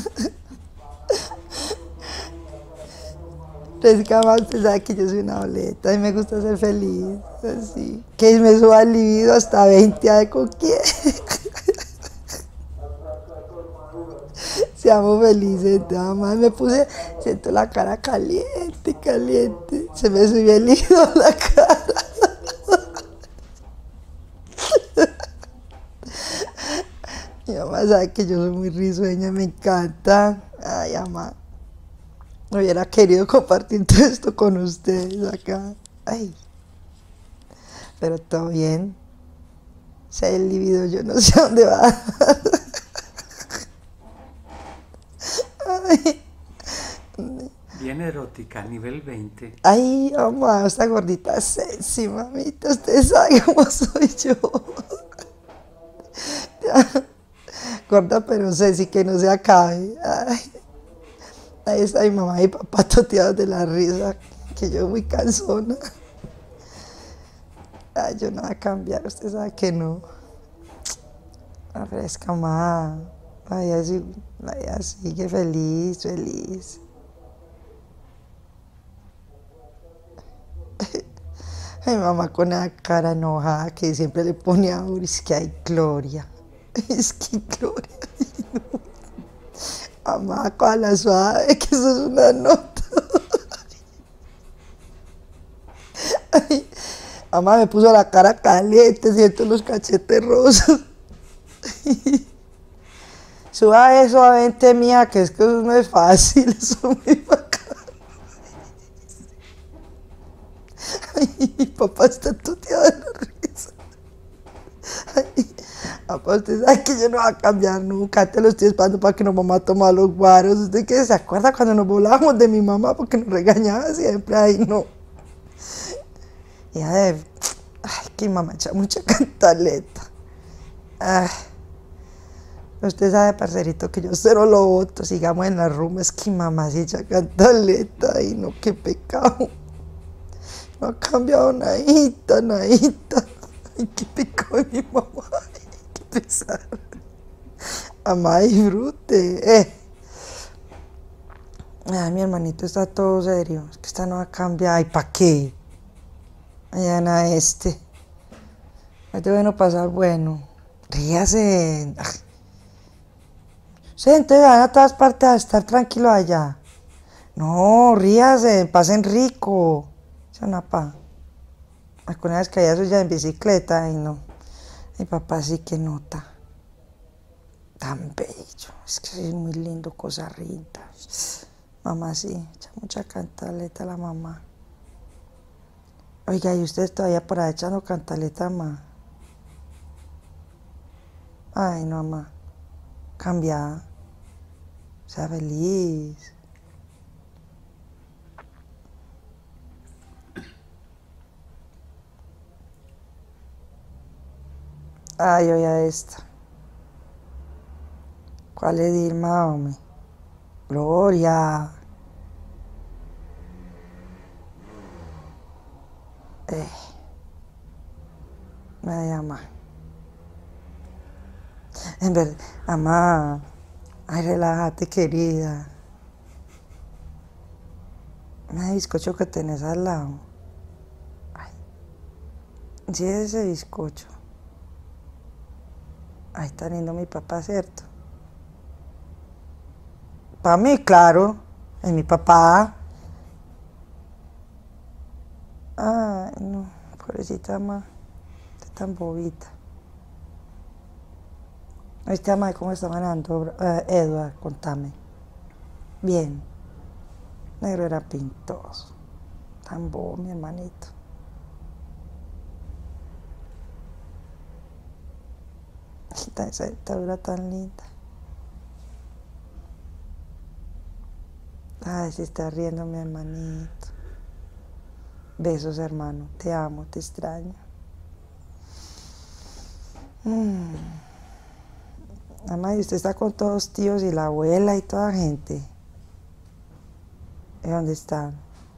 Es que además usted sabe que yo soy una boleta y me gusta ser feliz, así. Que me suba el libido hasta veinte, ¿a con quién? Seamos felices, mamá. Me puse, siento la cara caliente, caliente. Se me subió el hilo a la cara. Mi mamá sabe que yo soy muy risueña, me encanta. Ay, mamá. Hubiera querido compartir todo esto con ustedes acá. Ay. Pero todo bien. Si hay el libido, yo no sé a dónde va. Ay. Bien erótica, nivel veinte. Ay, mamá, esta gordita sexy, mamita. Usted sabe cómo soy yo. Gorda pero sexy, que no se acabe. Ay. Ahí está mi mamá y papá toteados de la risa, que yo muy cansona. Ay, yo no voy a cambiar, usted sabe que no. La fresca, mamá. La vida sigue, la vida sigue feliz, feliz. Mi mamá con la cara enojada que siempre le pone a Uri, es que hay Gloria. Es que Gloria. No. Mamá, con la suave, que eso es una nota. Ay, mamá me puso la cara caliente, siento los cachetes rosas. Suave, suavemente, mía, que es que eso no es fácil, eso es muy bacano. Ay, mi papá está tuteado de la risa. Ay, papá, usted sabe que yo no voy a cambiar nunca, te lo estoy esperando para que nos mamá toma los guaros. ¿Usted qué se acuerda cuando nos volábamos de mi mamá porque nos regañaba siempre? Ay, no. Hija de... Ay, que mi mamá echa mucha cantaleta. Ay. Usted sabe, parcerito, que yo cero lo voto. Sigamos en la rumba, es que mi mamá se echa cantaleta. Ay, no, qué pecado. No ha cambiado nadita, nadita. Ay, qué pecado de mi mamá. Ay, qué pesar. Mamá, disfrute. Eh. Ay, mi hermanito está todo serio. Es que esta no va a cambiar. Ay, ¿para qué? Ay, Ana, este. Ay, te bueno pasar bueno. Ríase. Ay. Sí, entonces van a todas partes a estar tranquilo allá. No, ríase, pasen rico. Chanapa. Alguna vez que allá eso ya en bicicleta, y no. Mi papá sí que nota. Tan bello. Es que es muy lindo, cosa rita. Mamá sí, echa mucha cantaleta la mamá. Oiga, ¿y ustedes todavía por ahí echando cantaleta, mamá? Ay, no, mamá. Cambia. Sea feliz. Ay, oiga esta. ¿Cuál es Dilma, hombre? Gloria. Eh. Me llama. En verdad, mamá. Ay, relájate, querida. Ese bizcocho que tenés al lado. Ay. Sí, ese bizcocho. Ahí está lindo mi papá, ¿cierto? Para mí, claro. Es mi papá. Ay, no. Pobrecita, mamá. Está tan bobita. Este ama, ¿cómo está manejando? Uh, Edward, contame. Bien. Negro era pintoso. Tan bobo, mi hermanito. Esa dictadura tan linda. Ay, se está riendo mi hermanito. Besos, hermano. Te amo, te extraño. Mm. Mamá, y usted está con todos los tíos y la abuela y toda la gente. ¿Y dónde están?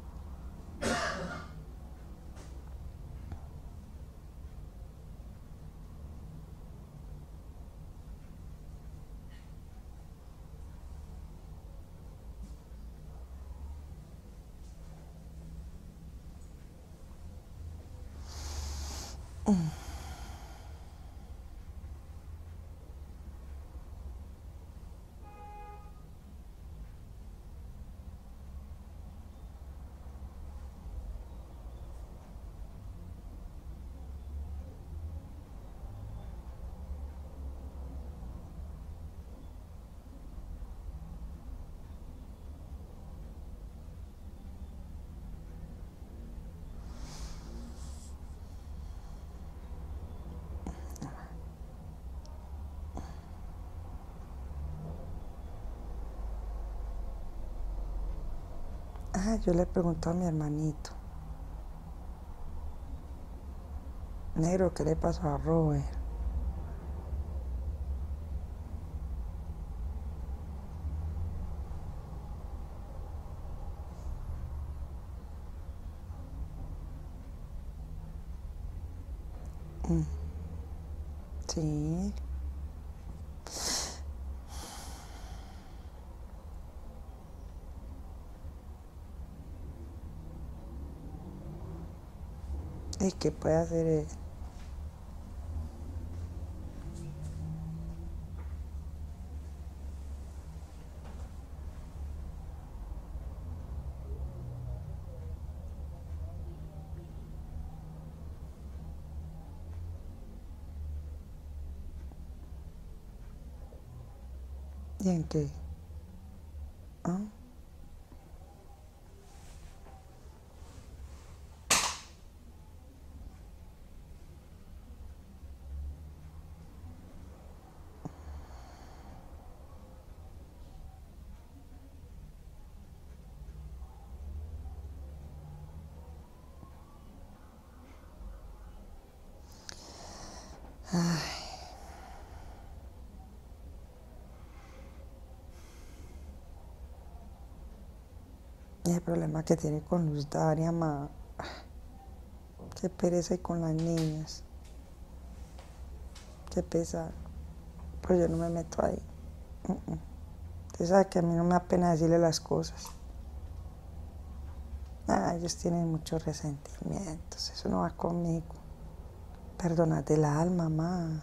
Mm. Ah, yo le pregunto a mi hermanito. Negro, ¿qué le pasó a Robert? Mm, sí. ¿Y qué puede hacer él? ¿Y en qué? ¿Ah? Ay, y el problema que tiene con Luz Daria, ma. Qué pereza y con las niñas. Qué pesar. Pues yo no me meto ahí. Uh -uh. Usted sabe que a mí no me da pena decirle las cosas. Ah, ellos tienen muchos resentimientos. Eso no va conmigo. Perdónate el alma, mamá.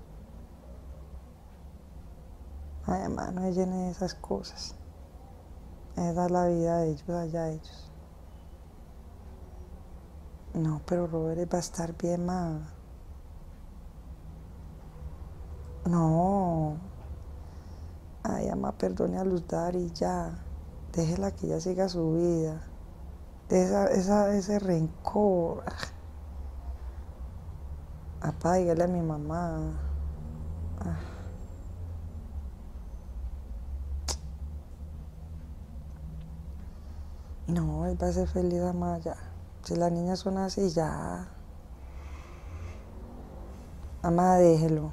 Ay, mamá, no me llene de esas cosas. Esa es la vida de ellos, allá ellos. No, pero Robert va a estar bien, ma. No. Ay, mamá, perdone a Luz Dari ya. Déjela que ella siga su vida. De esa, esa, ese rencor. Apá, dígale a mi mamá. Ah. No, él va a ser feliz, mamá, ya. Si las niñas son así, ya. Mamá, déjelo.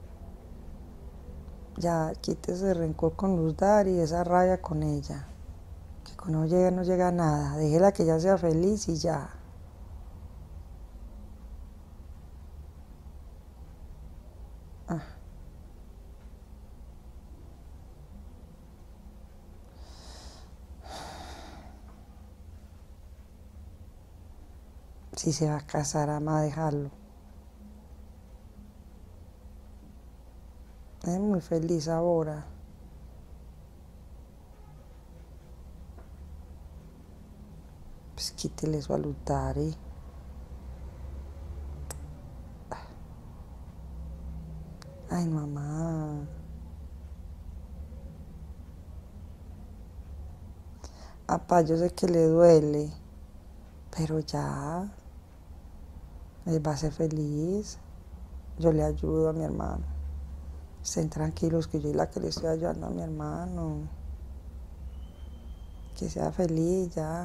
Ya, quítese el rencor con Luz Dari y esa rabia con ella. Que cuando llega no llega a nada. Déjela que ella sea feliz y ya. Ah. Si se va a casar, ama, dejarlo. Es muy feliz ahora. Pues quítele eso a Luz Dari. Ay, mamá. Apá, yo sé que le duele, pero ya. Él va a ser feliz. Yo le ayudo a mi hermano. Estén tranquilos que yo soy la que le estoy ayudando a mi hermano. Que sea feliz ya.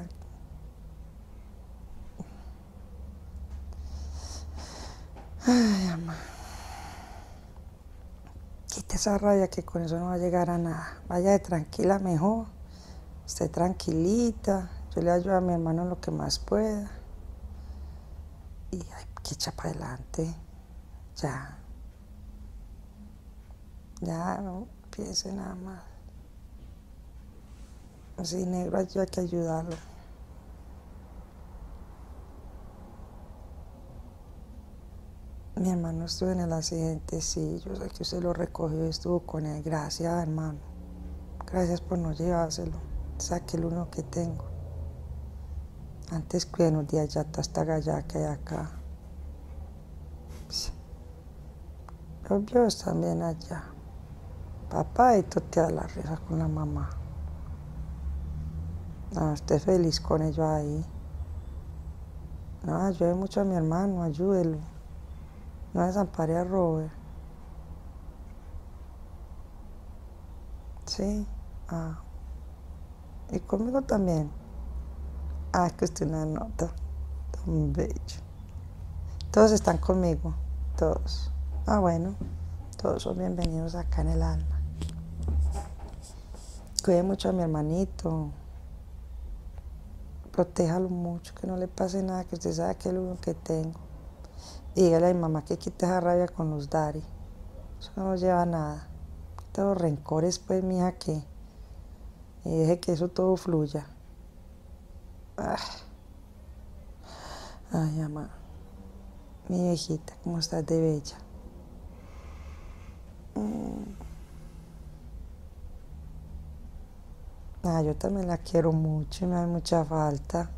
Ay, mamá. Quite esa rabia que con eso no va a llegar a nada. Vaya de tranquila mejor. Esté tranquilita. Yo le ayudo a mi hermano en lo que más pueda. Y hay que echar para adelante. Ya. Ya, no piense nada más. Sí, negro, hay que ayudarlo. Mi hermano estuvo en el accidente, sí, yo sé que usted lo recogió y estuvo con él. Gracias, hermano. Gracias por no llevárselo. Saque el uno que tengo. Antes cuídenos de allá hasta allá que hay acá. Los viejos también allá. Papá y totea la risa con la mamá. No, esté feliz con ellos ahí. No, ayude mucho a mi hermano, ayúdelo. No desampare a Robert. Sí. Ah. Y conmigo también. Ah, que usted una nota. Tan bello. Todos están conmigo. Todos. Ah, bueno. Todos son bienvenidos acá en el alma. Cuide mucho a mi hermanito. Protéjalo mucho, que no le pase nada, que usted sabe que es lo único que tengo. Y dígale a mi mamá que quite esa rabia con los Dari. Eso no nos lleva a nada. Todos rencores, pues, mija, que... Y deje que eso todo fluya. Ah. Ay, mamá. Mi viejita, ¿cómo estás de bella? Mm. Ah, yo también la quiero mucho y me da mucha falta.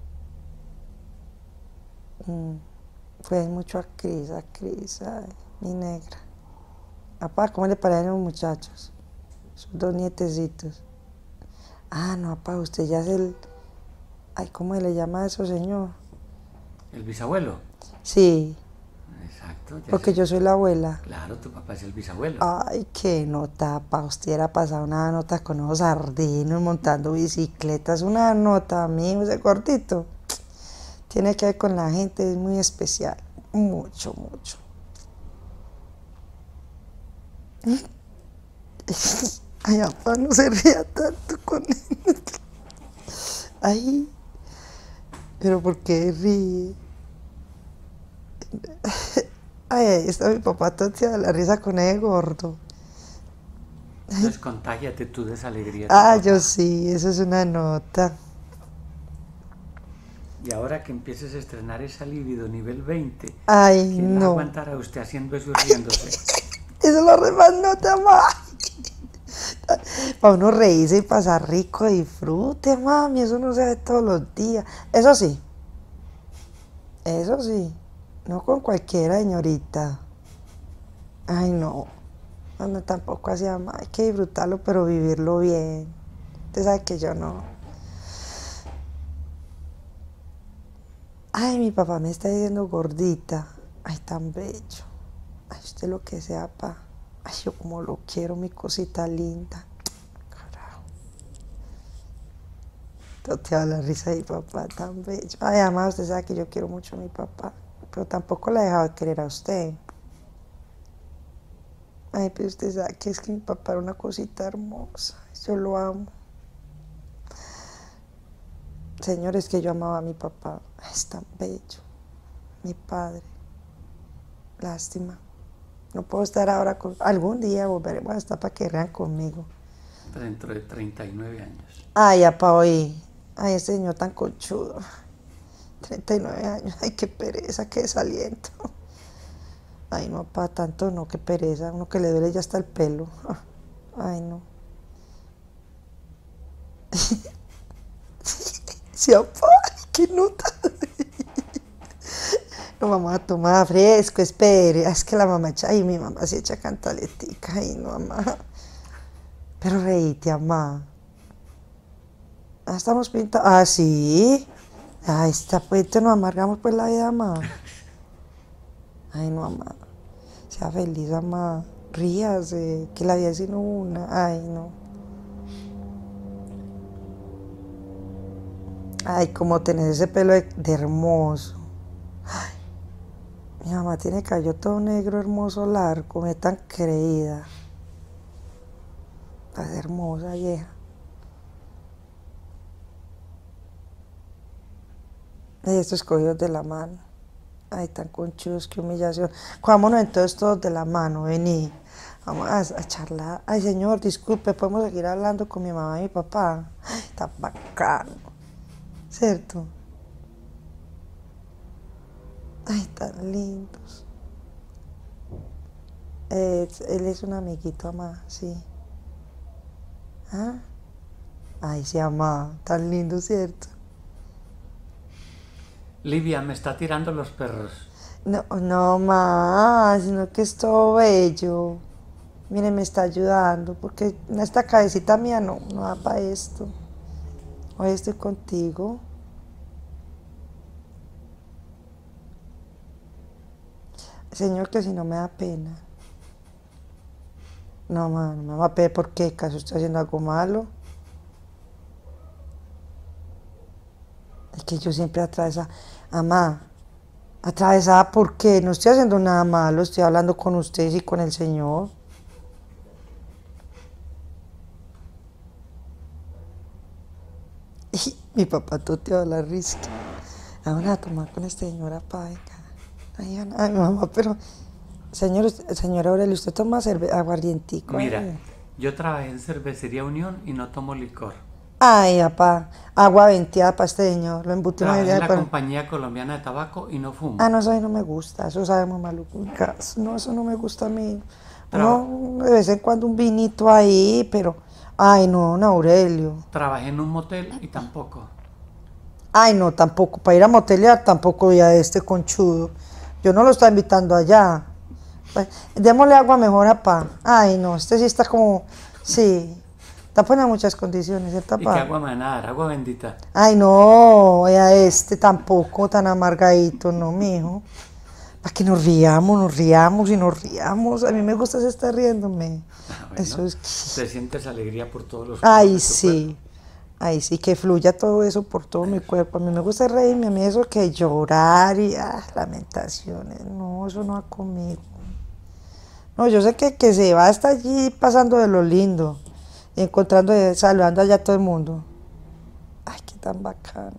Mm. Pues mucho a Cris, a Cris, ay, mi negra. Papá, ¿cómo le parecen los muchachos? Sus dos nietecitos. Ah, no, papá, usted ya es el... Ay, ¿cómo le llama a eso, señor? ¿El bisabuelo? Sí. Exacto. Ya Porque sé. yo soy la abuela. Claro, tu papá es el bisabuelo. Ay, qué nota, pa. Usted era pasar una nota con unos sardinos montando bicicletas. Una nota, amigo, ese gordito. Tiene que ver con la gente, es muy especial. Mucho, mucho. Ay, papá, no se ría tanto con él. Ay, pero ¿por qué ríe? Ay, ahí está mi papá tonteado de la risa con ese gordo. Entonces contágiate tú de esa alegría. Ah, yo sí, eso es una nota. Y ahora que empieces a estrenar esa libido nivel veinte, Ay, ¿quién la no. aguantará usted haciendo eso y riéndose? Eso lo remas nota, más. Para uno reírse y pasar rico, disfrute, mami, eso no se ve todos los días. Eso sí, eso sí, no con cualquiera, señorita. Ay, no, no, no, tampoco hacía más, hay que disfrutarlo, pero vivirlo bien. Usted sabe que yo no. Ay, mi papá me está diciendo gordita. Ay, tan bello. Ay, usted lo que sea, pa. Ay, yo como lo quiero, mi cosita linda. Carajo. Todo te da la risa de mi papá, tan bello. Ay, además usted sabe que yo quiero mucho a mi papá. Pero tampoco la he dejado de querer a usted. Ay, pero usted sabe que es que mi papá era una cosita hermosa. Yo lo amo. Señores, que yo amaba a mi papá. Ay, es tan bello. Mi padre. Lástima. No puedo estar ahora con... Algún día volveremos a estar para que rean conmigo. Dentro de treinta y nueve años. Ay, apa, hoy. Ay, ese señor tan conchudo. treinta y nueve años. Ay, qué pereza, qué desaliento. Ay, no, pa, tanto no, qué pereza. Uno que le duele ya hasta el pelo. Ay, no. Sí, apa, qué nota. Nos vamos a tomar fresco, espere. Es que la mamá echa, ay, mi mamá se echa cantaletica. Ay, no, mamá. Pero reíte, mamá. Ah, estamos pintados. Ah, sí. Ay, está pues, nos amargamos pues la vida, mamá. Ay, no, mamá. Sea feliz, mamá. Ríase, que la vida es sino una. Ay, no. Ay, como tenés ese pelo de, de hermoso. Ay, mi mamá tiene cabello todo negro, hermoso, largo. Me tan creída. Estás hermosa, vieja. Y estos cogidos de la mano. Ay, tan conchudos, qué humillación. Vámonos entonces todos de la mano, vení. Vamos a, a charlar. Ay, señor, disculpe, podemos seguir hablando con mi mamá y mi papá. Ay, tan bacano. ¿Cierto? Ay, tan lindos. Eh, él es un amiguito, mamá, sí. ¿Ah? Ay, sí, mamá, tan lindo, ¿cierto? Livia, me está tirando los perros. No, no más, sino que es todo bello. Mire, me está ayudando, porque en esta cabecita mía no, no da para esto. Hoy estoy contigo. Señor, que si no me da pena. No, mamá, no me va a pena, ¿por qué? ¿Acaso estoy haciendo algo malo? porque yo siempre atravesaba. Mamá, atravesada, ¿por qué? No estoy haciendo nada malo, estoy hablando con ustedes y con el Señor. Y mi papá toteó la risa. Vamos a tomar con esta señora pa, venga. Ay, ay, mamá, pero señor, señora Aurelio, usted toma cerve aguardientico. Mira, Ay. yo trabajé en Cervecería Unión y no tomo licor. Ay, papá, agua venteada para este señor, lo embutimos Trabajé en la para... Compañía Colombiana de Tabaco y no fumo. Ah, no, eso ahí no me gusta, eso sabe muy maluco. No, eso no me gusta a mí. Traba... No, de vez en cuando un vinito ahí, pero... Ay, no, don Aurelio. Trabajé en un motel y tampoco. Ay, no, tampoco, para ir a motelear tampoco voy a este conchudo. Yo no lo estaba invitando allá. Démosle agua mejor a pa. Ay, no, este sí está como... Sí, está poniendo muchas condiciones, ¿cierto, ¿Y pa? qué agua me van a dar? Agua bendita. Ay, no, a este tampoco tan amargadito, no, mijo. Para que nos riamos, nos riamos y nos riamos. A mí me gusta estar riéndome. Ah, bueno, Eso es... te sientes alegría por todos los... Ay, sí. Ay, sí, que fluya todo eso por todo mi cuerpo. A mí me gusta reírme, a mí eso que llorar y ah, lamentaciones. No, eso no va conmigo. No, yo sé que, que se va hasta allí pasando de lo lindo, y encontrando, saludando allá a todo el mundo. Ay, qué tan bacano.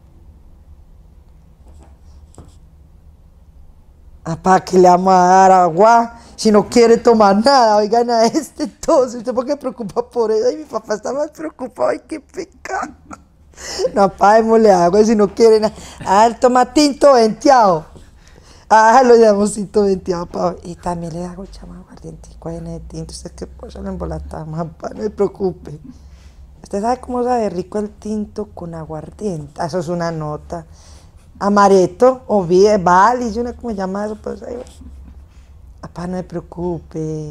¿Para qué le vamos a dar agua si no quiere tomar nada? Oigan a este entonces, ¿usted por qué preocupa por eso? Ay, mi papá está más preocupado, ay, qué pecado. No, pa, démosle agua si no quiere nada. Ah, él toma tinto venteado. Ah, lo llamamos tinto venteado, pa. Y también le hago chama aguardientico en el tinto. Usted que pues lo embolatamos, pa, no se preocupe. Usted sabe cómo sabe rico el tinto con aguardiente. Ah, eso es una nota. Amaretto, o bien, vale, yo no sé cómo se llama eso, pues ahí. Papá, no se preocupe.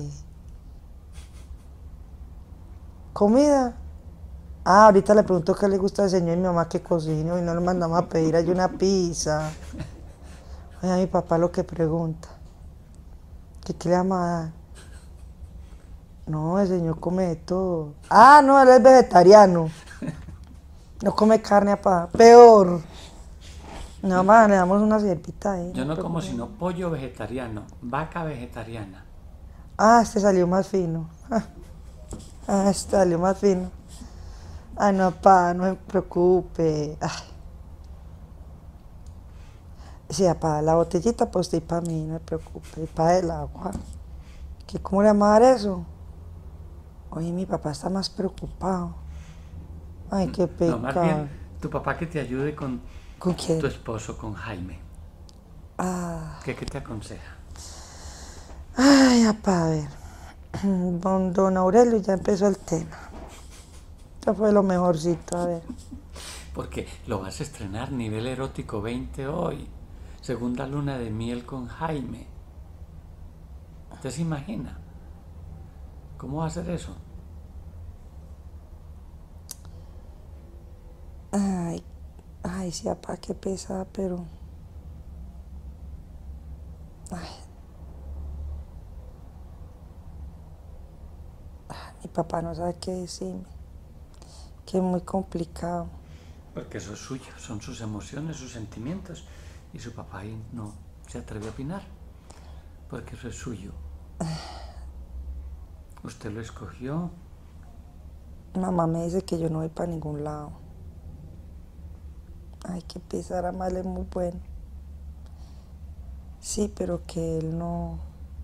¿Comida? Ah, ahorita le pregunto qué le gusta al señor y mi mamá que cocine y no le mandamos a pedir allí una pizza. Oye, a mi papá lo que pregunta. ¿Qué, qué le vamos a dar? No, el señor come de todo. Ah, no, él es vegetariano. No come carne, papá. Peor. No, más, le damos una cierpita ahí. Yo no como sino pollo vegetariano, vaca vegetariana. Ah, este salió más fino. Ah, este salió más fino. Ay, no, papá, no se preocupe. Ay. Sí, papá, la botellita para usted y para mí, no se preocupe. Y para el agua. ¿Qué, ¿Cómo le vamos a dar eso? Oye, mi papá está más preocupado. Ay, qué pecado. No, más bien, tu papá que te ayude con... ¿Con quién? Tu esposo, con Jaime. Ah. ¿Qué, qué te aconseja? Ay, papá, a ver. Don, don Aurelio ya empezó el tema. Esto fue lo mejorcito, a ver. Porque lo vas a estrenar nivel erótico veinte hoy. Segunda luna de miel con Jaime. ¿Usted se imagina? ¿Cómo va a ser eso? Ay, ay, sí, papá, qué pesada, pero... Ay. Ay, mi papá no sabe qué decirme. Que es muy complicado. Porque eso es suyo, son sus emociones, sus sentimientos. Y su papá ahí no se atreve a opinar. Porque eso es suyo. Usted lo escogió. Mamá me dice que yo no voy para ningún lado. Ay, qué pesar, Amal es muy bueno. Sí, pero que él no...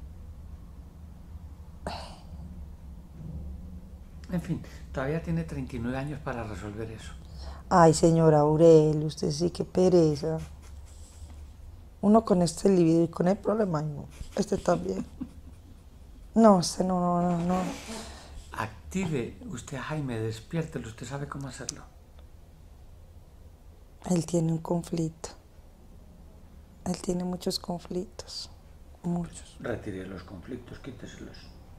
En fin, todavía tiene treinta y nueve años para resolver eso. Ay, señora Aurelio, usted sí, qué pereza. Uno con este libido y con el problema, no. Este también. No, este no, no, no, no. Active usted a Jaime, despiértelo, usted sabe cómo hacerlo. Él tiene un conflicto. Él tiene muchos conflictos. Muchos. Retire los conflictos, quíteselos.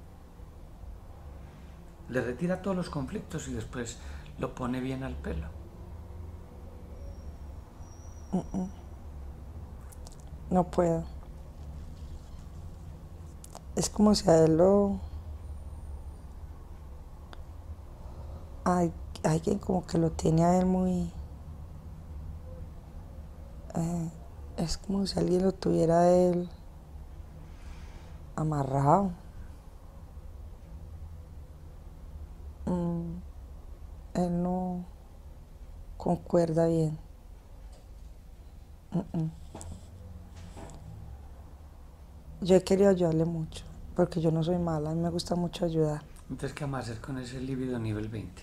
Le retira todos los conflictos y después lo pone bien al pelo. Uh -uh. No puedo. Es como si a él lo... Hay alguien como que lo tiene a él muy... eh, es como si alguien lo tuviera a él amarrado. Mm, él no concuerda bien. Mm, mm. Yo he querido ayudarle mucho, porque yo no soy mala, a mí me gusta mucho ayudar. Entonces, ¿qué vamos a hacer con ese líbido nivel veinte?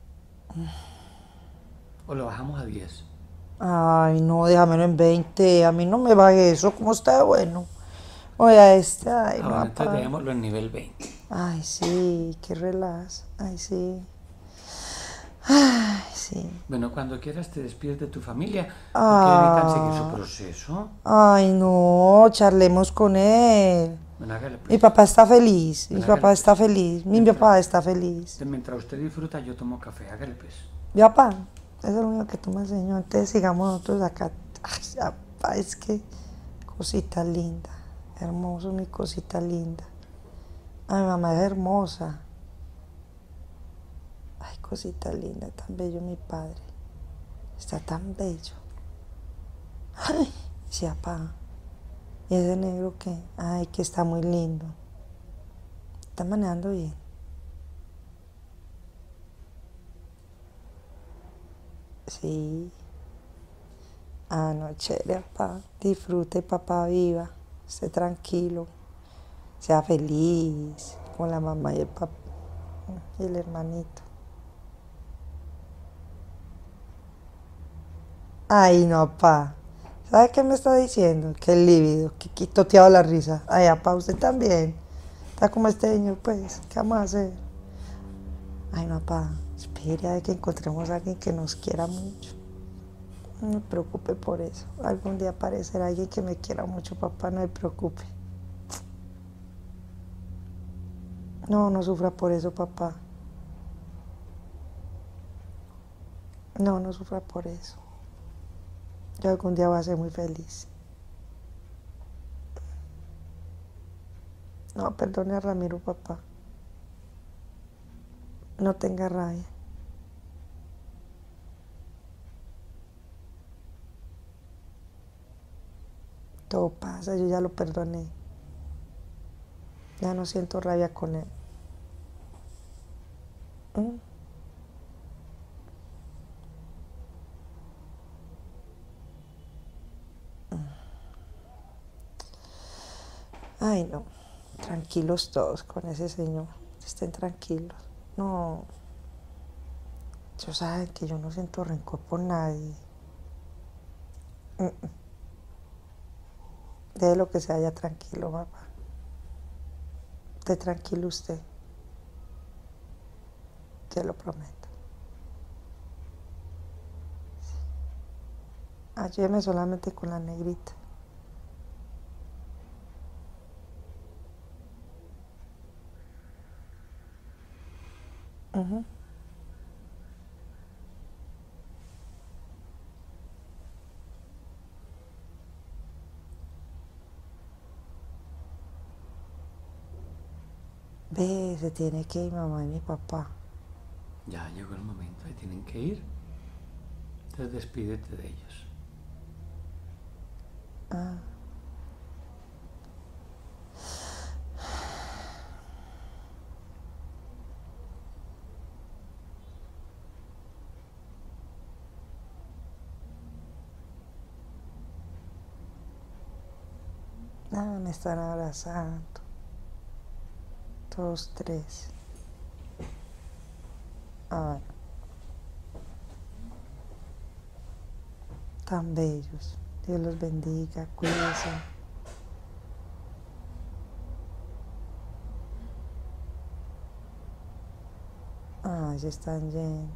¿O lo bajamos a diez? Ay, no, déjamelo en veinte, a mí no me va eso, ¿cómo está de bueno? Oye, a este, ay, Ah, no, bueno, entonces papá. dejémoslo en nivel veinte. Ay, sí, qué relax, ay, sí. Ay, sí. Bueno, cuando quieras te despides de tu familia, porque necesitan seguir su Ah, proceso. ay, no, charlemos con él. Bueno, hágale pues. Mi papá está feliz, mi Bueno, papá hágale está pues. feliz, mi Mientras- papá está feliz. Mientras usted disfruta, yo tomo café, hágale pues. Mi papá, eso es lo único que tú me enseñó. Entonces sigamos nosotros acá. Ay, papá, es que cosita linda, hermoso, mi cosita linda. Ay, mamá es hermosa. Ay, cosita linda, tan bello mi padre. Está tan bello. Ay, sí, papá. ¿Y ese negro qué? Ay, que está muy lindo. Está manejando bien. Sí. Ah, no, chévere, papá. Disfrute, papá, viva. Esté tranquilo. Sea feliz con la mamá y el papá y el hermanito. Ay, no, papá. ¿Sabe qué me está diciendo? Que el lívido, que quitoteado la risa. Ay, papá, usted también. Está como este niño, pues. ¿Qué vamos a hacer? Ay, no, papá. Espere a ver que encontremos a alguien que nos quiera mucho. No me preocupe por eso. Algún día aparecerá alguien que me quiera mucho, papá. No me preocupe. No, no sufra por eso, papá. No, no sufra por eso. Yo algún día voy a ser muy feliz. No, perdone a Ramiro, papá. No tenga rabia. Todo pasa, yo ya lo perdoné. Ya no siento rabia con él. ¿Mm? Ay, no. Tranquilos todos con ese señor. Estén tranquilos. No. Ellos saben que yo no siento rencor por nadie. Mm. Deje lo que se vaya tranquilo, papá. Esté tranquilo usted. Te lo prometo. Ayúdeme solamente con la negrita. Uh-huh. Ve, se tiene que ir mamá y mi papá. Ya llegó el momento, ahí tienen que ir. Entonces despídete de ellos. Ah. Ah, me están abrazando. Todos tres. Ay. Tan bellos. Dios los bendiga, cuídense. Ay, se están yendo.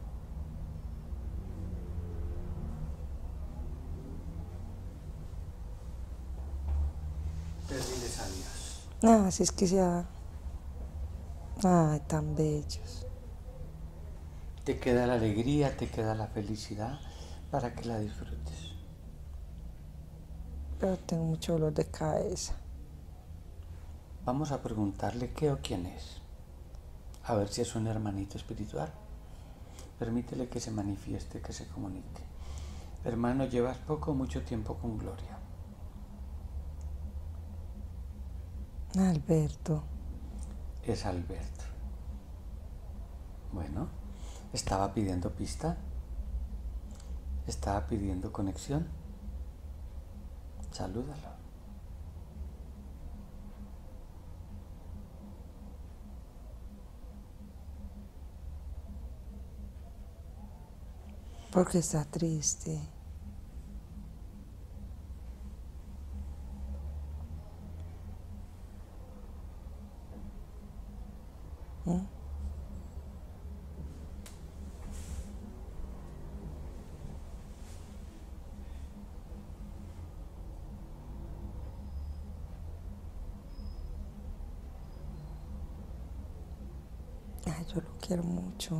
Entonces diles adiós. Ah, así es que ya. Ay, tan bellos. Te queda la alegría, te queda la felicidad para que la disfrutes. Pero tengo mucho dolor de cabeza. Vamos a preguntarle qué o quién es. A ver si es un hermanito espiritual. Permítele que se manifieste, que se comunique. Hermano, llevas poco o mucho tiempo con Gloria. Alberto. Es Alberto. Bueno, estaba pidiendo pista. Estaba pidiendo conexión. Salúdalo. Porque está triste. ¿Mm? Ay, yo lo quiero mucho.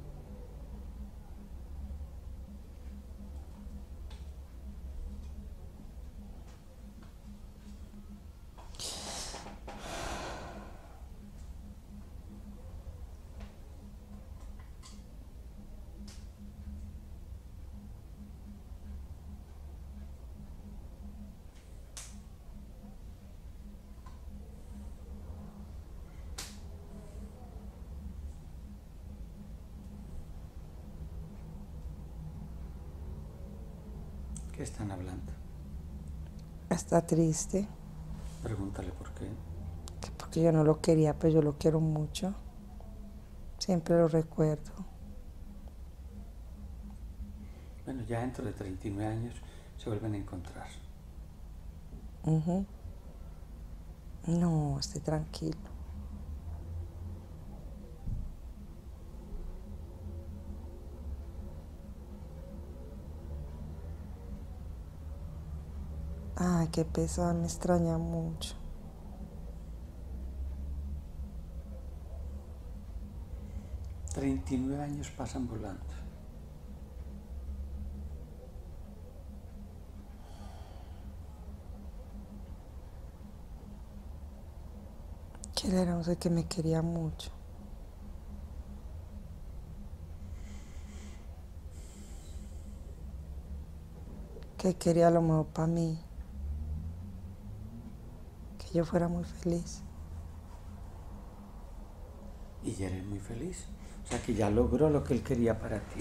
¿Qué están hablando? Está triste. Pregúntale por qué. Que porque yo no lo quería, pero yo lo quiero mucho. Siempre lo recuerdo. Bueno, ya dentro de treinta y nueve años se vuelven a encontrar. Uh-huh. No, esté tranquilo. Ay, qué pesada, me extraña mucho. treinta y nueve años pasan volando. Que él era un ser que me quería mucho. Que quería lo mejor para mí. Que yo fuera muy feliz. Y ya eres muy feliz. O sea que ya logró lo que él quería para ti.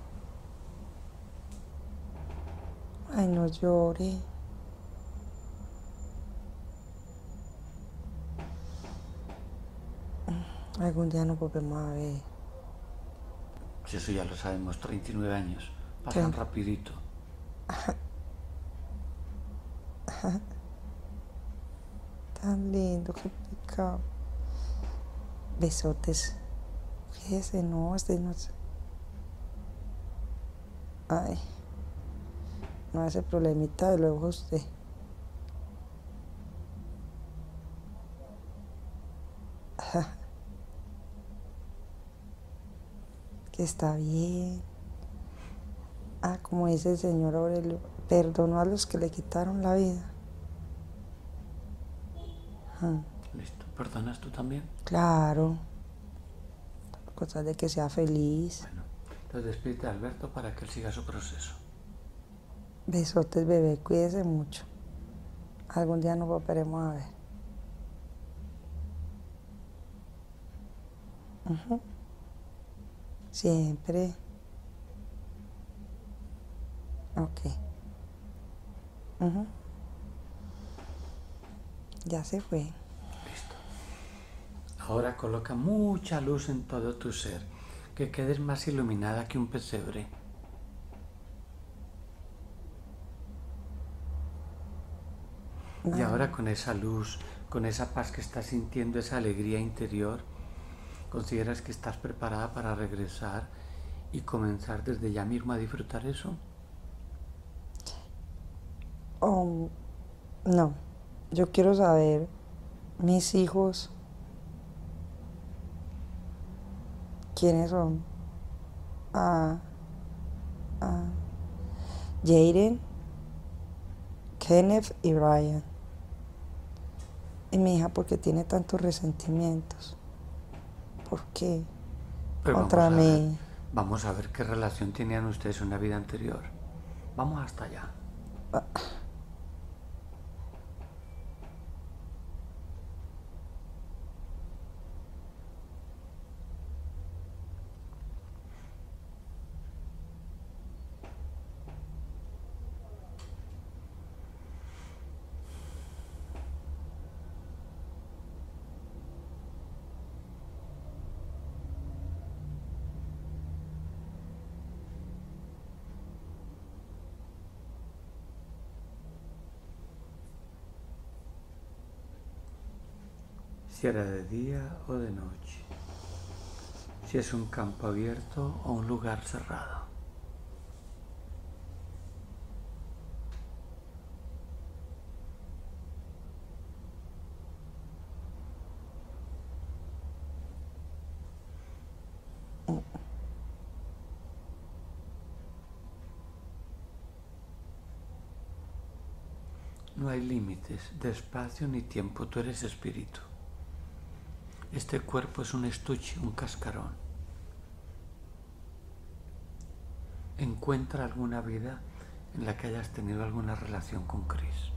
Ay, no llore. Algún día nos volvemos a ver. Si eso ya lo sabemos, treinta y nueve años. Pasan ¿Qué? rapidito. Tan lindo, qué pecado. Besotes. Fíjese, no, este no sé. Ay. No hace problemita de luego usted. Que está bien. Ah, como dice el señor Aurelio, perdonó a los que le quitaron la vida. Ah, Listo. ¿Perdonas tú también? claro. Cosa de que sea feliz. Bueno, entonces despídete a Alberto para que él siga su proceso. Besotes, bebé, cuídese mucho. Algún día nos volveremos a ver. Uh-huh. Siempre. Ok. Uh-huh. Ya se fue. Listo. Ahora coloca mucha luz en todo tu ser, que quedes más iluminada que un pesebre. Y ahora con esa luz, con esa paz que estás sintiendo, esa alegría interior, ¿consideras que estás preparada para regresar y comenzar desde ya mismo a disfrutar eso? Oh, no. Yo quiero saber, mis hijos, ¿quiénes son? Ah, ah, Jaden, Kenneth y Brian. Y mi hija, ¿por qué tiene tantos resentimientos? ¿Por qué? Pero Contra vamos a ver, mí. vamos a ver qué relación tenían ustedes en una vida anterior. Vamos hasta allá. Ah. Si era de día o de noche, si es un campo abierto o un lugar cerrado. No hay límites de espacio ni tiempo, tú eres espíritu. Este cuerpo es un estuche, un cascarón. Encuentra alguna vida en la que hayas tenido alguna relación con Chris.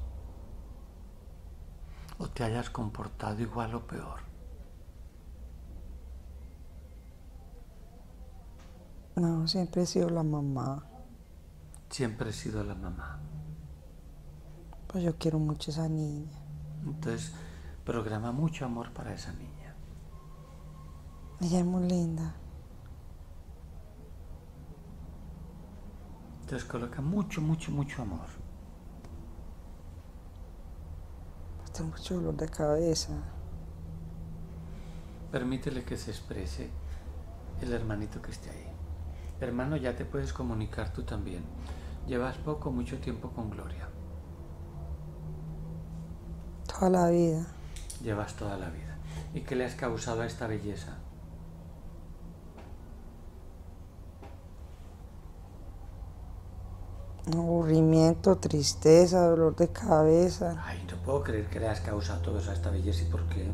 O te hayas comportado igual o peor. No, siempre he sido la mamá. Siempre he sido la mamá. Pues yo quiero mucho a esa niña. Entonces, programa mucho amor para esa niña. Ella es muy linda. Entonces coloca mucho, mucho, mucho amor. Tengo mucho dolor de cabeza. Permítele que se exprese el hermanito que esté ahí. Hermano, ya te puedes comunicar tú también. Llevas poco, mucho tiempo con Gloria. Toda la vida. Llevas toda la vida. ¿Y qué le has causado a esta belleza? Aburrimiento, tristeza, dolor de cabeza. Ay, no puedo creer que le has causado todo eso a esta belleza. ¿Y por qué?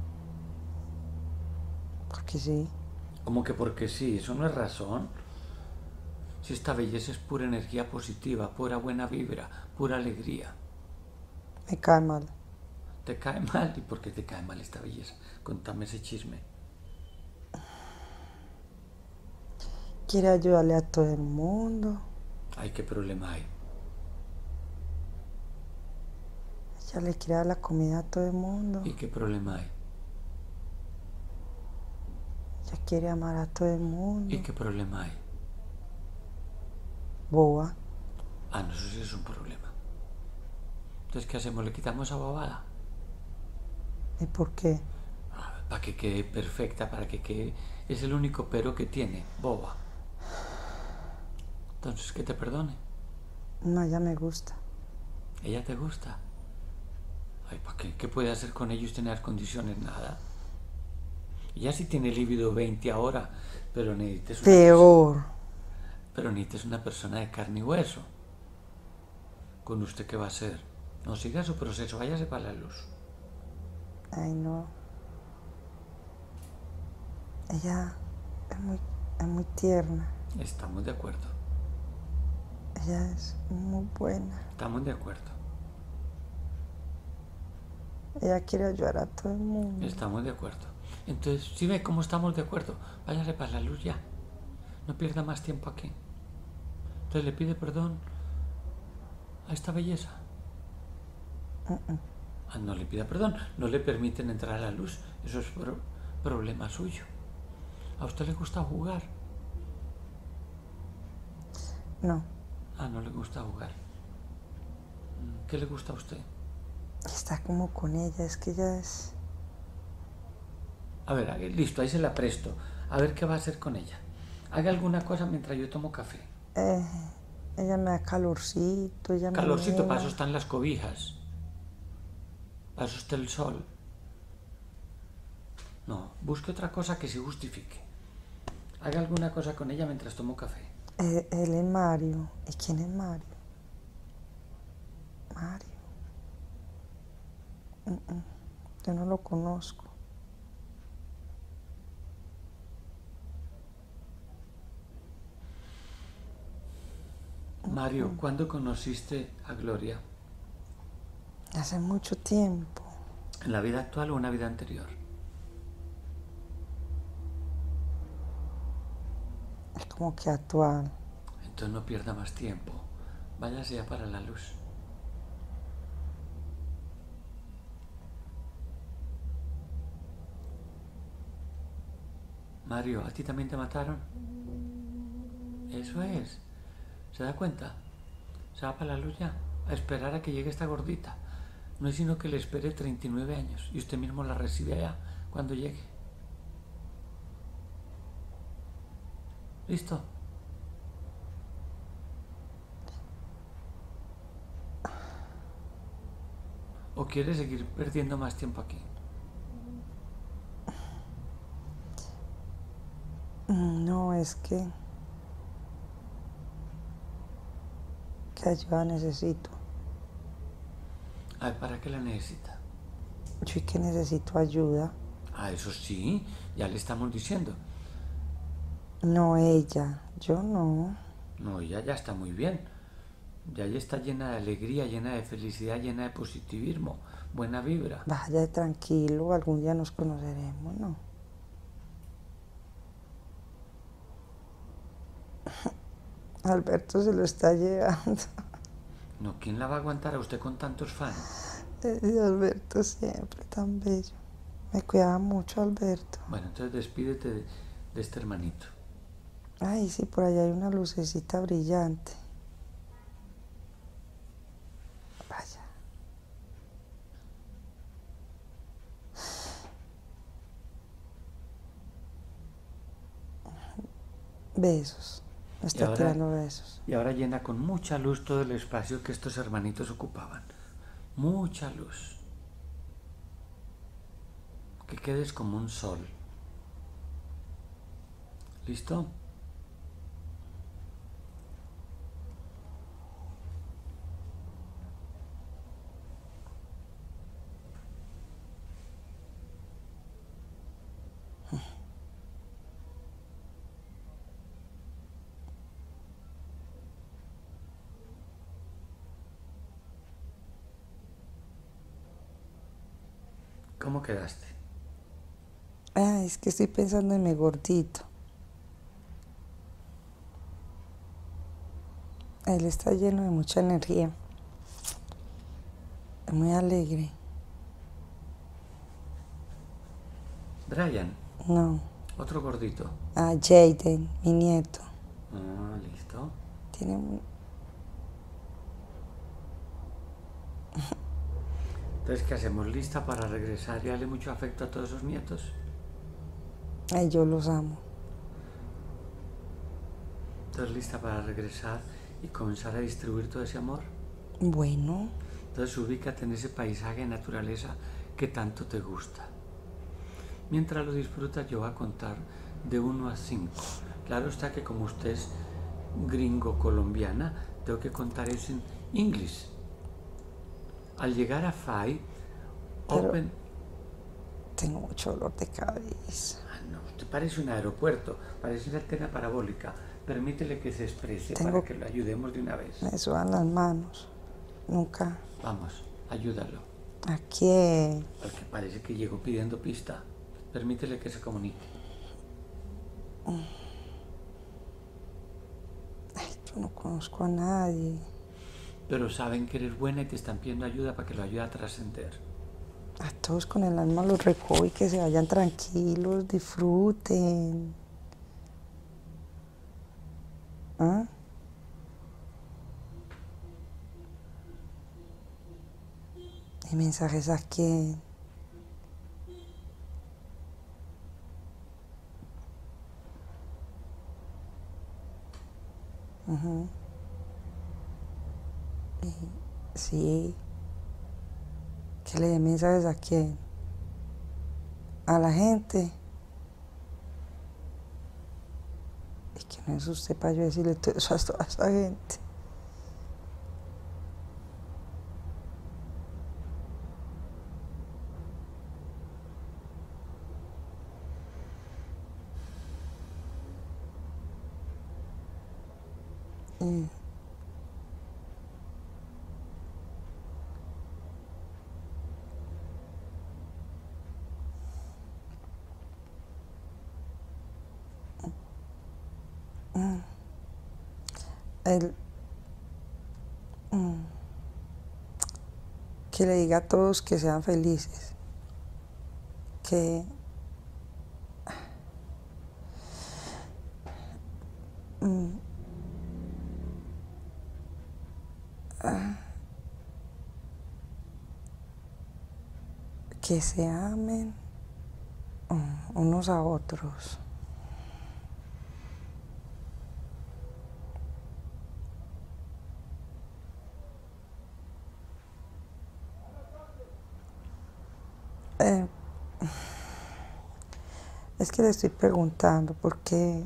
Porque sí. ¿Cómo que porque sí? Eso no es razón. Si esta belleza es pura energía positiva, pura buena vibra, pura alegría. Me cae mal. ¿Te cae mal? ¿Y por qué te cae mal esta belleza? Contame ese chisme. Quiere ayudarle a todo el mundo. Ay, ¿qué problema hay? Ella le quiere dar la comida a todo el mundo. ¿Y qué problema hay? Ella quiere amar a todo el mundo. ¿Y qué problema hay? Boba. Ah, no, eso sí es un problema. Entonces, ¿qué hacemos? ¿Le quitamos esa bobada? ¿Y por qué? Ah, para que quede perfecta, para que quede... Es el único pero que tiene, boba. Entonces, que te perdone. No, ella me gusta. ¿Ella te gusta? Ay, ¿para qué? ¿Qué puede hacer con ellos tener condiciones? Nada. Ella sí tiene líbido veinte ahora, pero necesitas una Peor. persona, pero necesitas una persona de carne y hueso. ¿Con usted qué va a hacer? No siga su proceso, váyase para la luz. Ay, no. Ella es muy, es muy tierna. Estamos de acuerdo. Ella es muy buena. Estamos de acuerdo. Ella quiere ayudar a todo el mundo. Estamos de acuerdo. Entonces, si ve cómo estamos de acuerdo, váyase para la luz ya. No pierda más tiempo aquí. Entonces le pide perdón a esta belleza. Uh-uh. Ah, no le pida perdón, no le permiten entrar a la luz. Eso es pro problema suyo. ¿A usted le gusta jugar? No. Ah, no le gusta jugar. ¿Qué le gusta a usted? Está como con ella, es que ella es... A ver, listo, ahí se la presto. A ver qué va a hacer con ella. Haga alguna cosa mientras yo tomo café. Eh, ella me da calorcito, ella Calorcito, me para eso están las cobijas. Para eso está el sol. No, busque otra cosa que se justifique. Haga alguna cosa con ella mientras tomo café. Eh, él es Mario. ¿Y quién es Mario? Mario. Uh-uh. Yo no lo conozco. Mario, ¿cuándo conociste a Gloria? Hace mucho tiempo. ¿En la vida actual o una vida anterior? Es como que actual. Entonces no pierda más tiempo. Váyase ya para la luz. Mario, ¿a ti también te mataron? Eso es. ¿Se da cuenta? Se va para la luz ya, a esperar a que llegue esta gordita. No es sino que le espere treinta y nueve años y usted mismo la recibe allá cuando llegue. ¿Listo? ¿O quiere seguir perdiendo más tiempo aquí? No, es que... ¿Qué ayuda necesito? Ay, ¿para qué la necesita? Yo es que necesito ayuda. Ah, eso sí, ya le estamos diciendo. No ella, yo no. No, ella ya está muy bien. Ya ella está llena de alegría, llena de felicidad, llena de positivismo, buena vibra. Vaya tranquilo, algún día nos conoceremos, ¿no? Alberto se lo está llevando. No, ¿quién la va a aguantar a usted con tantos fans? Y Alberto siempre tan bello. Me cuidaba mucho Alberto. Bueno, entonces despídete de, de este hermanito. Ay, sí, por allá hay una lucecita brillante. Vaya. Besos. Me está ahora, tirando besos. Y ahora llena con mucha luz todo el espacio que estos hermanitos ocupaban. Mucha luz. Que quedes como un sol. ¿Listo? ¿Cómo quedaste? Ay, es que estoy pensando en mi gordito. Él está lleno de mucha energía. Es muy alegre. Brian. No. Otro gordito. Ah, Jaden, mi nieto. Ah, listo. Tiene un... Entonces, ¿qué hacemos? ¿Lista para regresar y darle mucho afecto a todos esos nietos? Ay, yo los amo. Entonces, ¿lista para regresar y comenzar a distribuir todo ese amor? Bueno. Entonces, ubícate en ese paisaje de naturaleza que tanto te gusta. Mientras lo disfrutas, yo voy a contar de uno a cinco. Claro está que como usted es gringo colombiana, tengo que contar eso en inglés. Al llegar a five, open... Tengo mucho dolor de cabeza. Ah, no, usted parece un aeropuerto, parece una antena parabólica. Permítele que se exprese Tengo... para que lo ayudemos de una vez. Me sudan las manos. Nunca. Vamos, ayúdalo. ¿A quién? Porque parece que llegó pidiendo pista. Permítele que se comunique. Ay, yo no conozco a nadie. Pero saben que eres buena y te están pidiendo ayuda para que lo ayude a trascender. A todos con el alma los recojo y que se vayan tranquilos, disfruten. ¿Ah? ¿Y mensajes a quién? Uh-huh. Y, sí. ¿Que le dé mensajes a quién? A la gente. Y que no es usted para yo decirle todo eso a toda esa gente. Y el, que le diga a todos que sean felices, que que se amen unos a otros. Eh, es que le estoy preguntando porque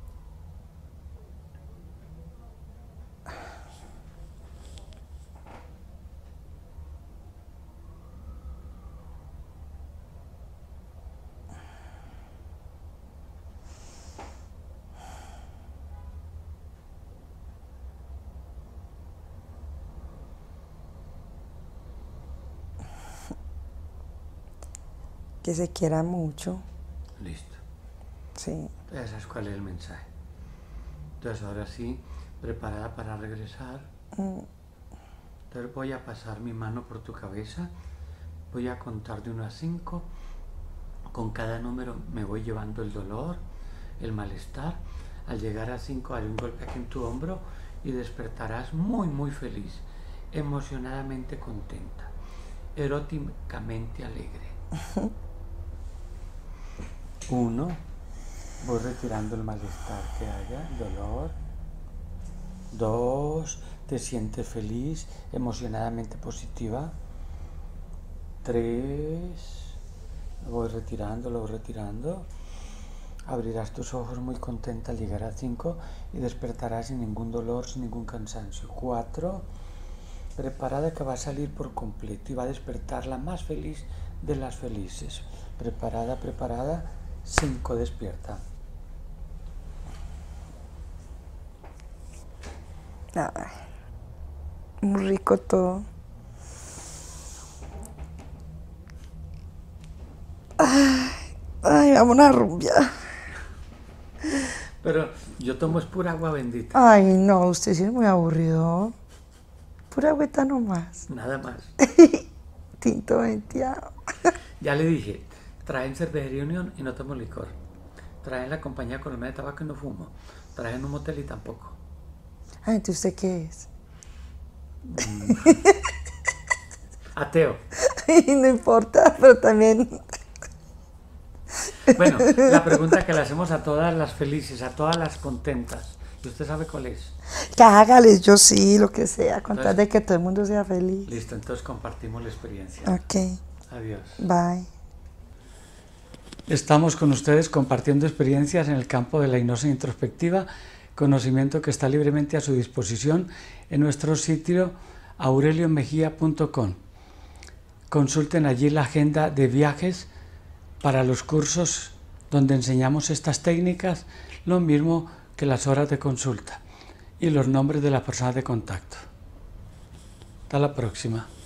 que se quieran mucho. Listo. Sí. Ya sabes cuál es el mensaje. Entonces ahora sí, preparada para regresar. Mm. Entonces voy a pasar mi mano por tu cabeza. Voy a contar de uno a cinco. Con cada número me voy llevando el dolor, el malestar. Al llegar a cinco haré un golpe aquí en tu hombro y despertarás muy muy feliz, emocionadamente contenta, eróticamente alegre. Uno, voy retirando el malestar que haya, el dolor. Dos, te sientes feliz, emocionadamente positiva. Tres, lo voy retirando, lo voy retirando. Abrirás tus ojos muy contenta al llegar a cinco y despertarás sin ningún dolor, sin ningún cansancio. Cuatro, preparada que va a salir por completo y va a despertar la más feliz de las felices. Preparada, preparada. Cinco, despierta. Ay, muy rico todo. Ay, ay, vamos a rumbear. Pero yo tomo es pura agua bendita. Ay, no, usted sí es muy aburrido. Pura agüita nomás. Nada más. Tinto venteado. Ya le dije, traen cervecería Unión y no tomo licor. Traen la compañía colombiana de tabaco y no fumo. Traen un motel y tampoco. Ay, ¿entonces usted qué es? Mm. Ateo. No importa, pero también... Bueno, la pregunta que le hacemos a todas las felices, a todas las contentas, ¿y usted sabe cuál es? Que hágales, yo sí, lo que sea, con tal Entonces, de que todo el mundo sea feliz. Listo, entonces compartimos la experiencia. Ok. Adiós. Bye. Estamos con ustedes compartiendo experiencias en el campo de la hipnosis introspectiva, conocimiento que está libremente a su disposición en nuestro sitio aurelio mejía punto com. Consulten allí la agenda de viajes para los cursos donde enseñamos estas técnicas, lo mismo que las horas de consulta y los nombres de las personas de contacto. Hasta la próxima.